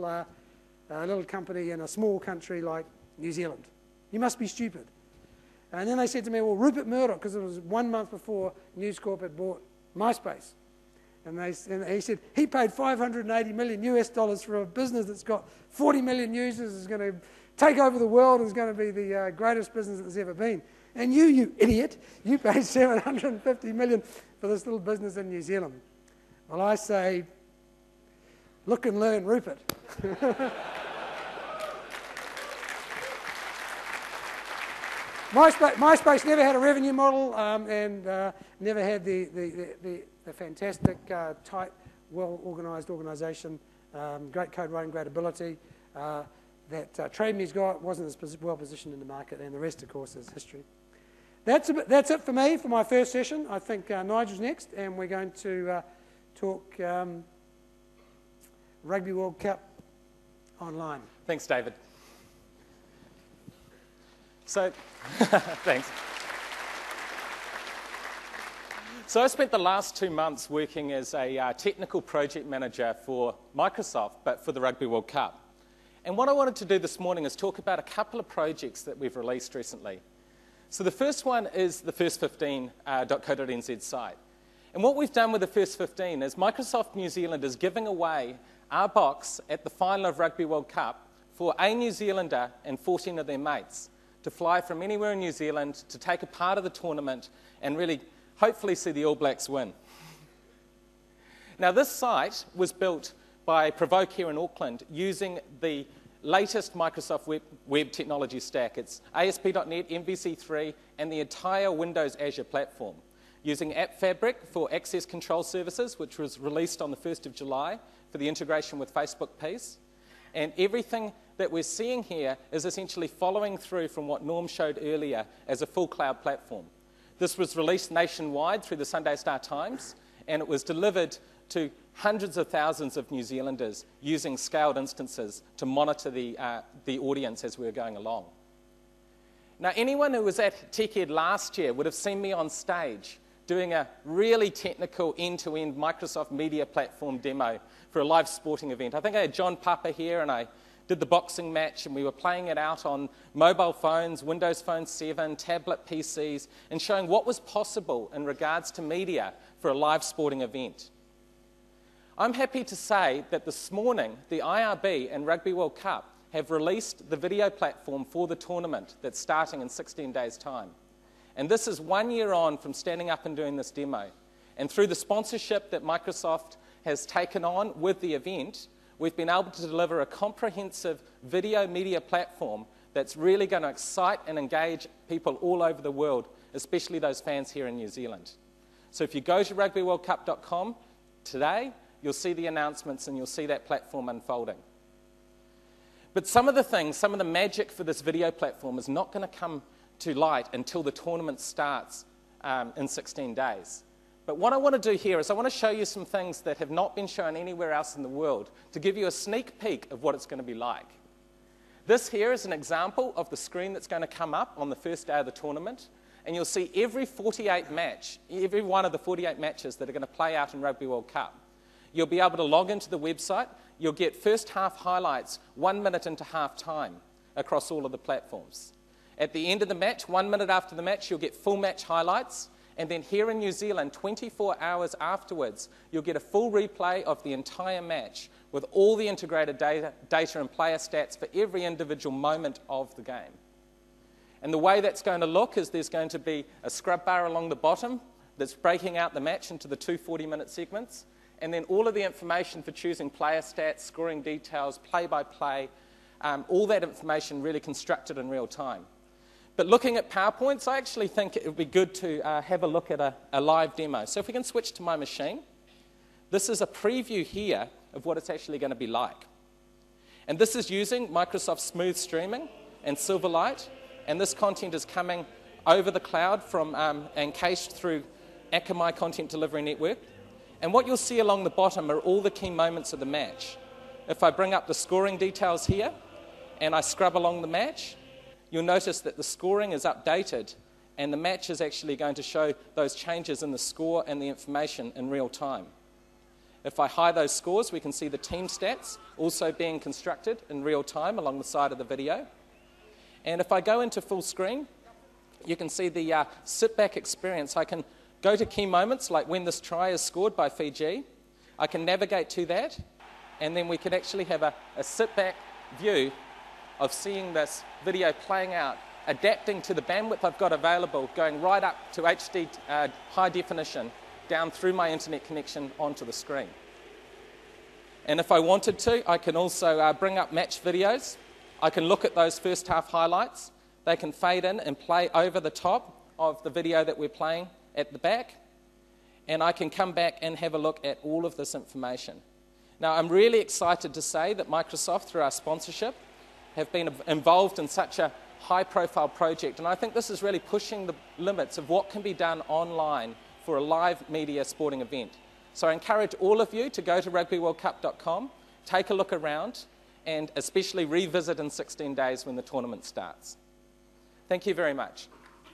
company in a small country like New Zealand? You must be stupid. And then they said to me, well, Rupert Murdoch, because it was 1 month before News Corp had bought MySpace. And he said he paid $580 million US for a business that's got 40 million users, is going to take over the world, is going to be the greatest business that there's ever been. And you idiot, you paid $750 million for this little business in New Zealand. Well, I say, look and learn, Rupert. MySpace never had a revenue model and never had the fantastic, tight, well-organised organisation, great code writing, great ability that Trade Me's got, wasn't as well positioned in the market, and the rest, of course, is history. That's it for me for my first session. I think Nigel's next, and we're going to talk Rugby World Cup online. Thanks, David. So, thanks. So I spent the last 2 months working as a technical project manager for Microsoft, but for the Rugby World Cup. And what I wanted to do this morning is talk about a couple of projects that we've released recently. So the first one is the first15.co.nz site. And what we've done with the First 15 is Microsoft New Zealand is giving away our box at the final of Rugby World Cup for a New Zealander and 14 of their mates to fly from anywhere in New Zealand to take a part of the tournament and really hopefully see the All Blacks win. Now this site was built by Provoke here in Auckland using the latest Microsoft web technology stack. It's ASP.NET, MVC3, and the entire Windows Azure platform, using App Fabric for access control services, which was released on the 1st of July for the integration with Facebook Piece. And everything that we're seeing here is essentially following through from what Norm showed earlier as a full cloud platform. This was released nationwide through the Sunday Star Times, and it was delivered to hundreds of thousands of New Zealanders using scaled instances to monitor the audience as we were going along. Now, anyone who was at TechEd last year would have seen me on stage doing a really technical end-to-end Microsoft Media Platform demo for a live sporting event. I think I had John Papa here, and I did the boxing match, and we were playing it out on mobile phones, Windows Phone 7, tablet PCs, and showing what was possible in regards to media for a live sporting event. I'm happy to say that this morning, the IRB and Rugby World Cup have released the video platform for the tournament that's starting in 16 days' time. And this is 1 year on from standing up and doing this demo. And through the sponsorship that Microsoft has taken on with the event, we've been able to deliver a comprehensive video media platform that's really going to excite and engage people all over the world, especially those fans here in New Zealand. So if you go to rugbyworldcup.com today, you'll see the announcements and you'll see that platform unfolding. But some of the magic for this video platform is not going to come to light until the tournament starts in 16 days. But what I want to do here is I want to show you some things that have not been shown anywhere else in the world to give you a sneak peek of what it's going to be like. This here is an example of the screen that's going to come up on the first day of the tournament, and you'll see every one of the 48 matches that are going to play out in Rugby World Cup. You'll be able to log into the website. You'll get first half highlights 1 minute into half time across all of the platforms. At the end of the match, 1 minute after the match, you'll get full match highlights. And then here in New Zealand, 24 hours afterwards, you'll get a full replay of the entire match with all the integrated data and player stats for every individual moment of the game. And the way that's going to look is there's going to be a scrub bar along the bottom that's breaking out the match into the two 40-minute segments. And then all of the information for choosing player stats, scoring details, play-by-play, all that information really constructed in real time. But looking at PowerPoints, I actually think it would be good to have a look at a live demo. So if we can switch to my machine, this is a preview here of what it's actually going to be like. And this is using Microsoft Smooth Streaming and Silverlight, and this content is coming over the cloud from and cached through Akamai Content Delivery Network. And what you'll see along the bottom are all the key moments of the match. If I bring up the scoring details here and I scrub along the match, you'll notice that the scoring is updated and the match is actually going to show those changes in the score and the information in real time. If I hide those scores, we can see the team stats also being constructed in real time along the side of the video. And if I go into full screen, you can see the sit-back experience. I can go to key moments, like when this try is scored by Fiji. I can navigate to that, and then we can actually have a sit-back view of seeing this video playing out, adapting to the bandwidth I've got available, going right up to HD high definition, down through my internet connection onto the screen. And if I wanted to, I can also bring up match videos. I can look at those first half highlights. They can fade in and play over the top of the video that we're playing at the back. And I can come back and have a look at all of this information. Now, I'm really excited to say that Microsoft, through our sponsorship, have been involved in such a high-profile project. And I think this is really pushing the limits of what can be done online for a live media sporting event. So I encourage all of you to go to rugbyworldcup.com, take a look around, and especially revisit in 16 days when the tournament starts. Thank you very much.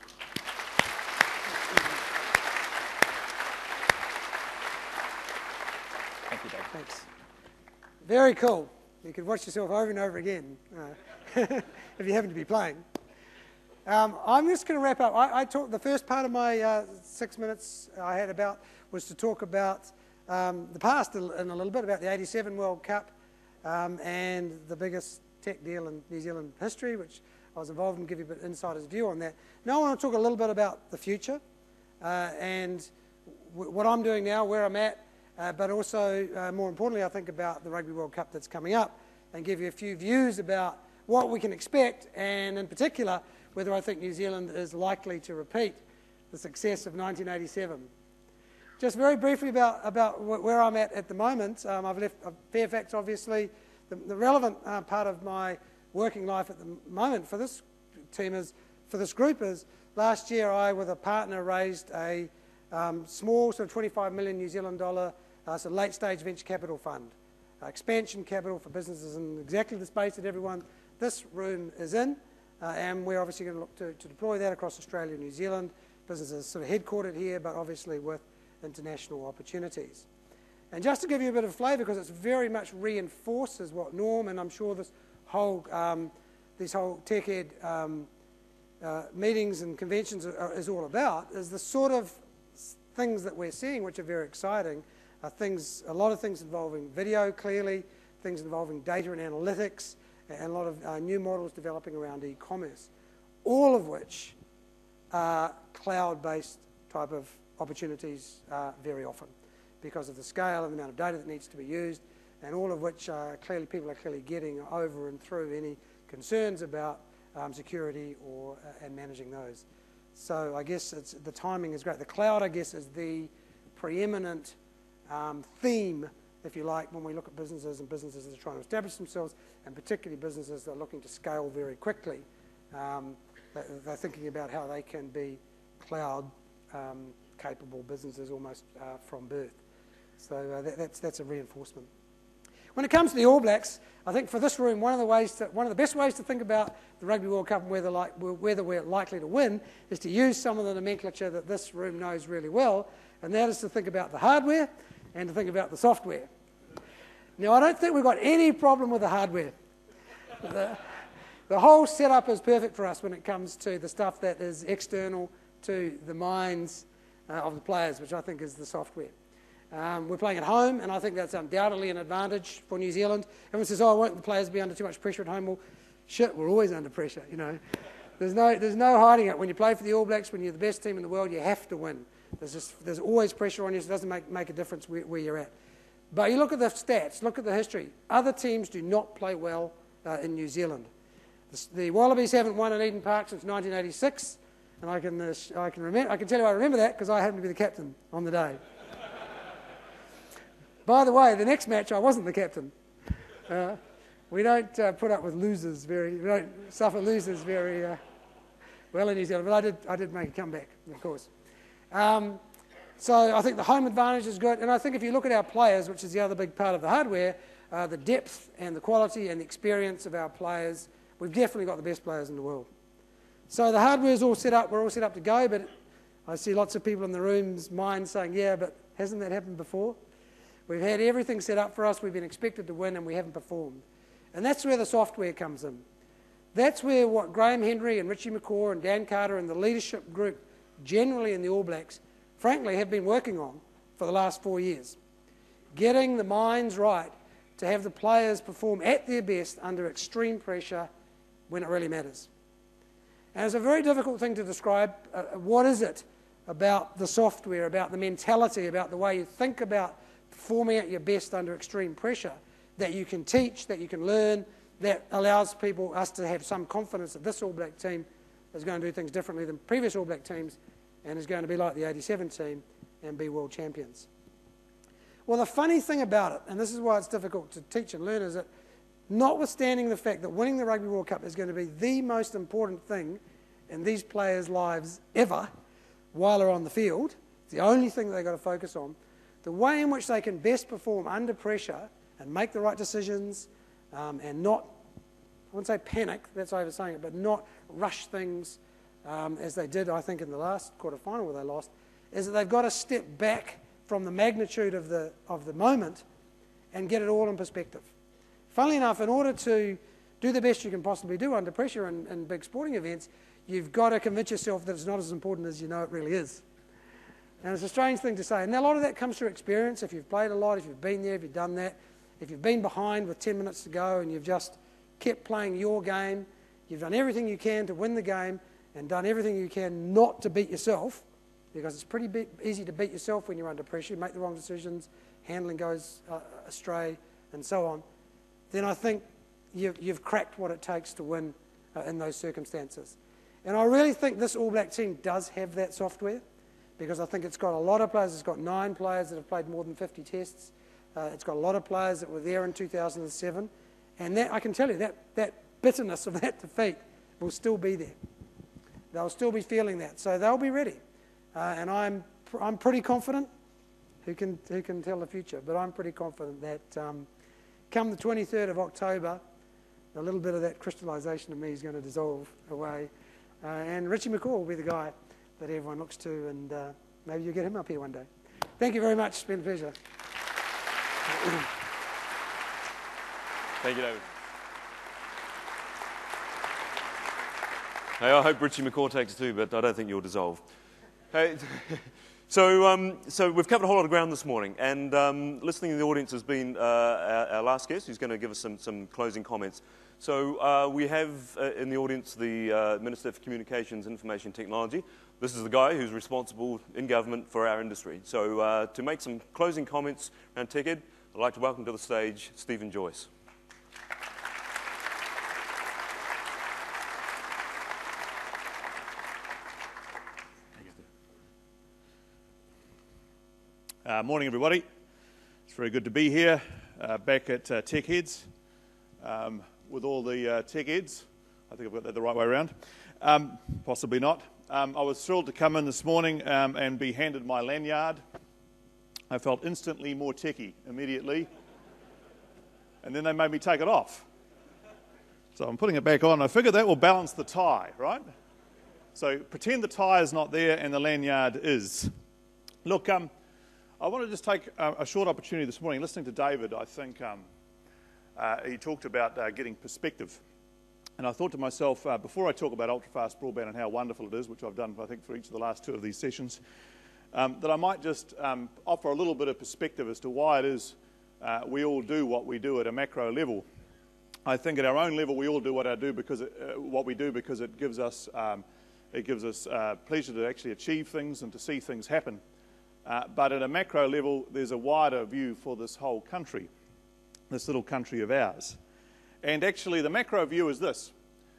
Thank you, Dave. Thanks. Very cool. You could watch yourself over and over again if you happen to be playing. I'm just going to wrap up. I talked, the first part of my 6 minutes I had about was to talk about the past in a little bit, about the '87 World Cup and the biggest tech deal in New Zealand history, which I was involved in, give you a bit of insider's view on that. Now I want to talk a little bit about the future and what I'm doing now, where I'm at, but also, more importantly, I think about the Rugby World Cup that's coming up and give you a few views about what we can expect, and in particular, whether I think New Zealand is likely to repeat the success of 1987. Just very briefly about where I'm at the moment. I've left Fairfax, obviously. The relevant part of my working life at the moment for this team is, for this group is, last year I, with a partner, raised a small, sort of 25 million New Zealand dollar sort of late-stage venture capital fund, expansion capital for businesses in exactly the space that everyone this room is in, and we're obviously going to look to deploy that across Australia and New Zealand. Businesses sort of headquartered here, but obviously with international opportunities. And just to give you a bit of flavour, because it's very much reinforces what Norm, and I'm sure this whole these whole TechEd meetings and conventions is all about, is the sort of things that we're seeing, which are very exciting, are things, a lot of things involving video, clearly, things involving data and analytics, and a lot of new models developing around e-commerce, all of which are cloud-based type of opportunities very often because of the scale and the amount of data that needs to be used, and all of which people are clearly getting over and through any concerns about security and managing those. So I guess the timing is great. The cloud, I guess, is the preeminent theme, if you like, when we look at businesses and businesses that are trying to establish themselves, and particularly businesses that are looking to scale very quickly. They're thinking about how they can be cloud-capable businesses almost from birth. So that's a reinforcement. When it comes to the All Blacks, I think for this room, one of the best ways to think about the Rugby World Cup and whether we're likely to win is to use some of the nomenclature that this room knows really well, and that is to think about the hardware and to think about the software. Now, I don't think we've got any problem with the hardware. The whole setup is perfect for us when it comes to the stuff that is external to the minds of the players, which I think is the software. We're playing at home, and I think that's undoubtedly an advantage for New Zealand. Everyone says, "Oh, won't the players be under too much pressure at home?" Well, shit, we're always under pressure, you know. There's no hiding it. When you play for the All Blacks, when you're the best team in the world, you have to win. There's always pressure on you, so it doesn't make a difference where you're at. But you look at the stats, look at the history. Other teams do not play well in New Zealand. The Wallabies haven't won at Eden Park since 1986, and I can tell you I remember that because I happened to be the captain on the day. By the way, the next match I wasn't the captain. We don't put up with losers we don't suffer losers very well in New Zealand, but I did make a comeback, of course. So I think the home advantage is good, and I think if you look at our players, which is the other big part of the hardware, the depth and the quality and the experience of our players, we've definitely got the best players in the world. So the hardware is all set up, we're all set up to go, but I see lots of people in the room's mind saying, yeah, but hasn't that happened before? We've had everything set up for us, we've been expected to win, and we haven't performed. And that's where the software comes in. That's where what Graham Henry and Richie McCaw and Dan Carter and the leadership group generally in the All Blacks, frankly, have been working on for the last 4 years. Getting the minds right to have the players perform at their best under extreme pressure when it really matters. And it's a very difficult thing to describe. What is it about the software, about the mentality, about the way you think about performing at your best under extreme pressure that you can teach, that you can learn, that allows us to have some confidence that this All Black team is going to do things differently than previous All Black teams and is going to be like the 87 team and be world champions. Well, the funny thing about it, and this is why it's difficult to teach and learn, is that notwithstanding the fact that winning the Rugby World Cup is going to be the most important thing in these players' lives ever while they're on the field, it's the only thing that they've got to focus on, the way in which they can best perform under pressure and make the right decisions and not, I wouldn't say panic, that's oversaying it, but not rush things as they did, I think, in the last quarter-final where they lost, is that they've got to step back from the magnitude of the moment and get it all in perspective. Funnily enough, in order to do the best you can possibly do under pressure in big sporting events, you've got to convince yourself that it's not as important as you know it really is. And it's a strange thing to say. And a lot of that comes through experience. If you've played a lot, if you've been there, if you've done that, if you've been behind with 10 minutes to go and you've just kept playing your game, you've done everything you can to win the game and done everything you can not to beat yourself, because it's pretty easy to beat yourself when you're under pressure. You make the wrong decisions, handling goes astray, and so on. Then I think you've cracked what it takes to win in those circumstances. And I really think this All Black team does have that software, because I think it's got a lot of players. It's got 9 players that have played more than 50 tests. It's got a lot of players that were there in 2007. And that, I can tell you, that bitterness of that defeat will still be there. They'll still be feeling that. So they'll be ready. And I'm pretty confident. Who can tell the future? But I'm pretty confident that come the 23rd of October, a little bit of that crystallisation of me is going to dissolve away. And Richie McCaw will be the guy that everyone looks to, and maybe you'll get him up here one day. Thank you very much. It's been a pleasure. Thank you, David. Hey, I hope Richie McCaw takes it too, but I don't think you'll dissolve. Hey, so we've covered a whole lot of ground this morning, and listening to the audience has been our last guest, who's going to give us some closing comments. So we have in the audience the Minister for Communications, Information Technology. This is the guy who's responsible in government for our industry. So to make some closing comments around TechEd, I'd like to welcome to the stage Stephen Joyce. Morning, everybody. It's very good to be here, back at TechEds, with all the TechEds. I think I've got that the right way around. Possibly not. I was thrilled to come in this morning and be handed my lanyard. I felt instantly more techie immediately, and then they made me take it off. So I'm putting it back on. I figured that will balance the tie, right? So pretend the tie is not there and the lanyard is. Look, I want to just take a short opportunity this morning. Listening to David, I think he talked about getting perspective. And I thought to myself, before I talk about ultra-fast broadband and how wonderful it is, which I've done, I think, for each of the last 2 of these sessions, that I might just offer a little bit of perspective as to why it is we all do what we do at a macro level. I think at our own level, we all do what we do because it gives us pleasure to actually achieve things and to see things happen. But at a macro level, there's a wider view for this whole country, this little country of ours. And actually, the macro view is this.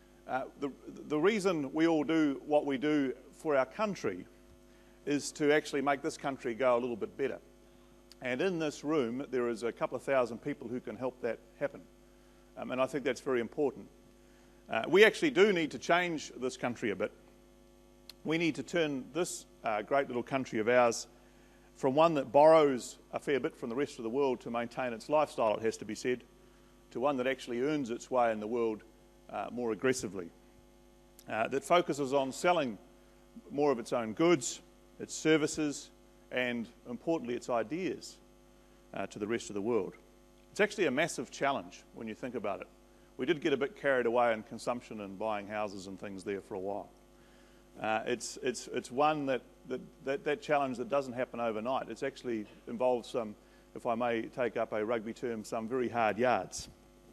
The reason we all do what we do for our country is to actually make this country go a little bit better. And in this room, there is a couple of thousand people who can help that happen. And I think that's very important. We actually do need to change this country a bit. We need to turn this great little country of ours from one that borrows a fair bit from the rest of the world to maintain its lifestyle, it has to be said, to one that actually earns its way in the world more aggressively, that focuses on selling more of its own goods, its services, and importantly, its ideas to the rest of the world. It's actually a massive challenge when you think about it. we did get a bit carried away in consumption and buying houses and things there for a while. It's one that challenge that doesn't happen overnight. It actually involves some, if I may take up a rugby term, some very hard yards.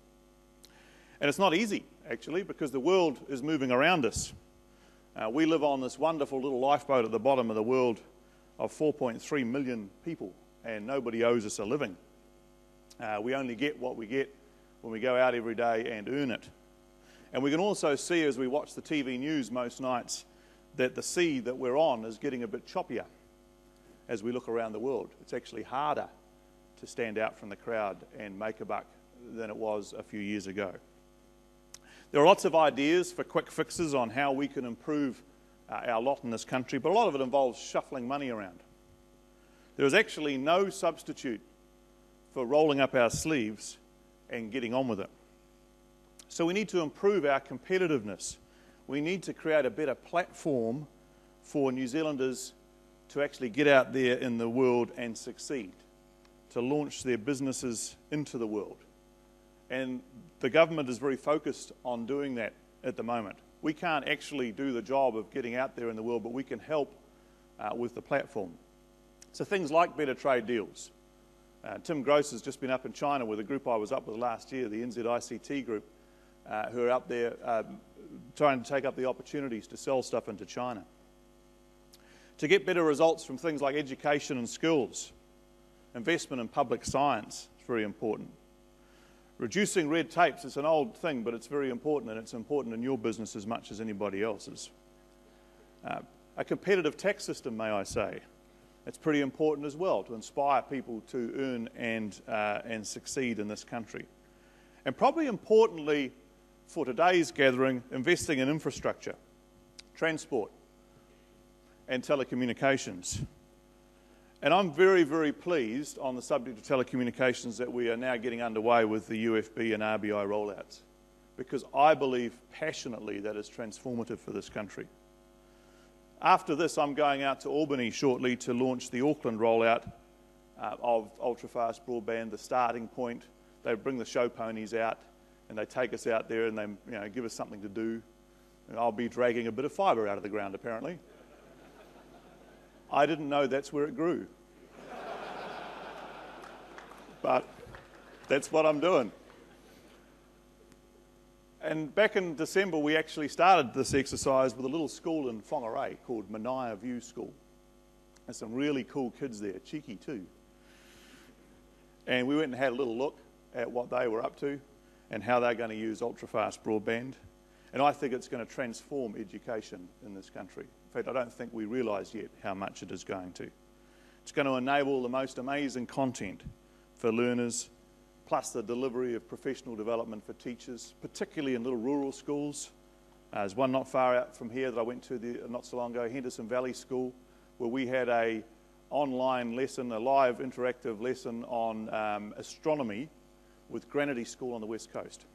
And it's not easy, actually, because the world is moving around us. We live on this wonderful little lifeboat at the bottom of the world of 4.3 million people, and nobody owes us a living. We only get what we get when we go out every day and earn it. And we can also see as we watch the TV news most nights that the sea that we're on is getting a bit choppier as we look around the world. It's actually harder to stand out from the crowd and make a buck than it was a few years ago. There are lots of ideas for quick fixes on how we can improve our lot in this country, but a lot of it involves shuffling money around. There is actually no substitute for rolling up our sleeves and getting on with it. So we need to improve our competitiveness. We need to create a better platform for New Zealanders to actually get out there in the world and succeed, to launch their businesses into the world. And the government is very focused on doing that at the moment. We can't actually do the job of getting out there in the world, but we can help with the platform. So things like better trade deals. Tim Gross has just been up in China with a group I was up with last year, the NZICT group, who are up there trying to take up the opportunities to sell stuff into China. To get better results from things like education and schools, investment in public science is very important. Reducing red tapes, it's an old thing, but it's very important, and it's important in your business as much as anybody else's. A competitive tax system, may I say. It's pretty important as well to inspire people to earn and succeed in this country. And probably importantly for today's gathering, investing in infrastructure, transport, and telecommunications. And I'm very, very pleased on the subject of telecommunications that we are now getting underway with the UFB and RBI rollouts, because I believe passionately that is transformative for this country. After this, I'm going out to Albany shortly to launch the Auckland rollout of ultra-fast broadband, the starting point. They bring the show ponies out and they take us out there and they give us something to do. And I'll be dragging a bit of fibre out of the ground, apparently. I didn't know that's where it grew. But that's what I'm doing. And back in December, we actually started this exercise with a little school in Whangarei called Manaia View School. There's some really cool kids there, cheeky too. And we went and had a little look at what they were up to and how they're going to use ultra-fast broadband. And I think it's going to transform education in this country. In fact, I don't think we realise yet how much it is going to. It's going to enable the most amazing content for learners, plus the delivery of professional development for teachers, particularly in little rural schools. There's one not far out from here that I went to not so long ago, Henderson Valley School, where we had an online lesson, a live interactive lesson on astronomy with Granity School on the West Coast.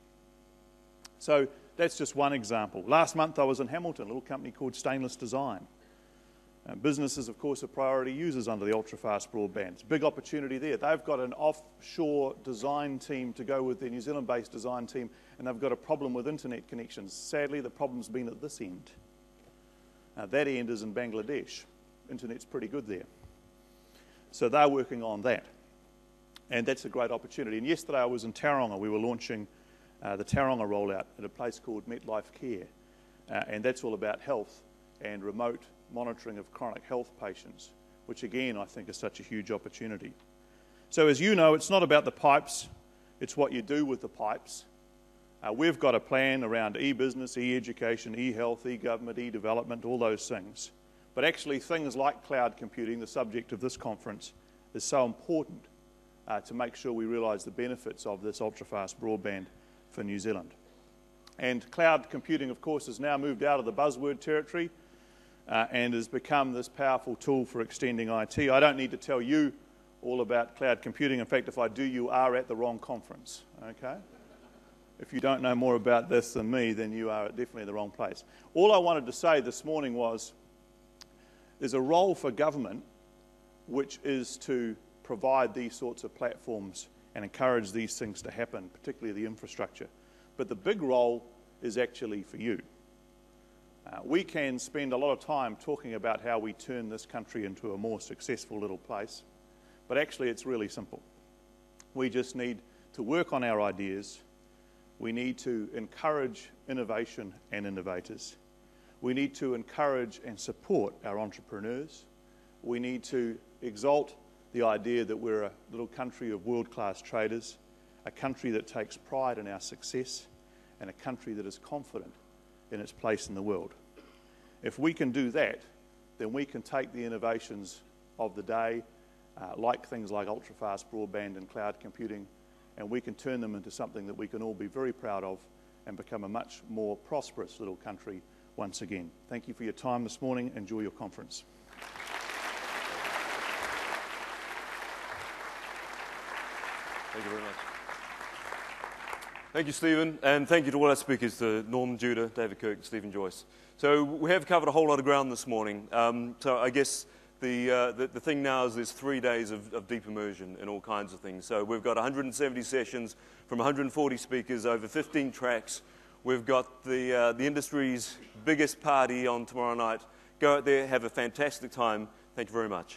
So that's just one example. Last month I was in Hamilton, a little company called Stainless Design. Businesses, of course, are priority users under the ultra-fast broadband. It's a big opportunity there. They've got an offshore design team to go with their New Zealand-based design team, and they've got a problem with internet connections. Sadly, the problem's been at this end. That end is in Bangladesh. Internet's pretty good there. So they're working on that. And that's a great opportunity. And yesterday I was in Tauranga. We were launching the Tauranga rollout at a place called MetLife Care. And that's all about health and remote monitoring of chronic health patients, which again I think is such a huge opportunity. So as you know, it's not about the pipes, it's what you do with the pipes. We've got a plan around e-business, e-education, e-health, e-government, e-development, all those things. But actually things like cloud computing, the subject of this conference, is so important to make sure we realise the benefits of this ultra-fast broadband for New Zealand. And cloud computing, of course, has now moved out of the buzzword territory and has become this powerful tool for extending IT. I don't need to tell you all about cloud computing. In fact, if I do, you are at the wrong conference, okay? If you don't know more about this than me, then you are definitely in the wrong place. All I wanted to say this morning was there's a role for government which is to provide these sorts of platforms and encourage these things to happen, particularly the infrastructure. but the big role is actually for you. We can spend a lot of time talking about how we turn this country into a more successful little place, but actually it's really simple. We just need to work on our ideas. We need to encourage innovation and innovators. We need to encourage and support our entrepreneurs. We need to exalt the idea that we're a little country of world-class traders, a country that takes pride in our success, and a country that is confident in its place in the world. If we can do that, then we can take the innovations of the day, like things like ultra-fast broadband and cloud computing, and we can turn them into something that we can all be very proud of and become a much more prosperous little country once again. Thank you for your time this morning. Enjoy your conference. Thank you very much. Thank you, Stephen, and thank you to all our speakers, to Norm Judah, David Kirk, and Stephen Joyce. So we have covered a whole lot of ground this morning. So I guess the thing now is there's 3 days of deep immersion in all kinds of things. So we've got 170 sessions from 140 speakers over 15 tracks. We've got the industry's biggest party on tomorrow night. Go out there, have a fantastic time. Thank you very much.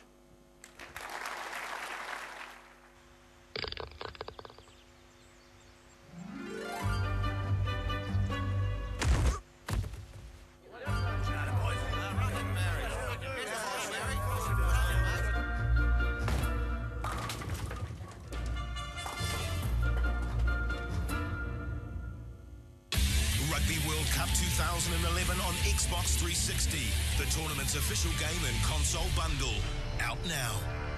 Rugby World Cup 2011 on Xbox 360, the tournament's official game and console bundle. Out now.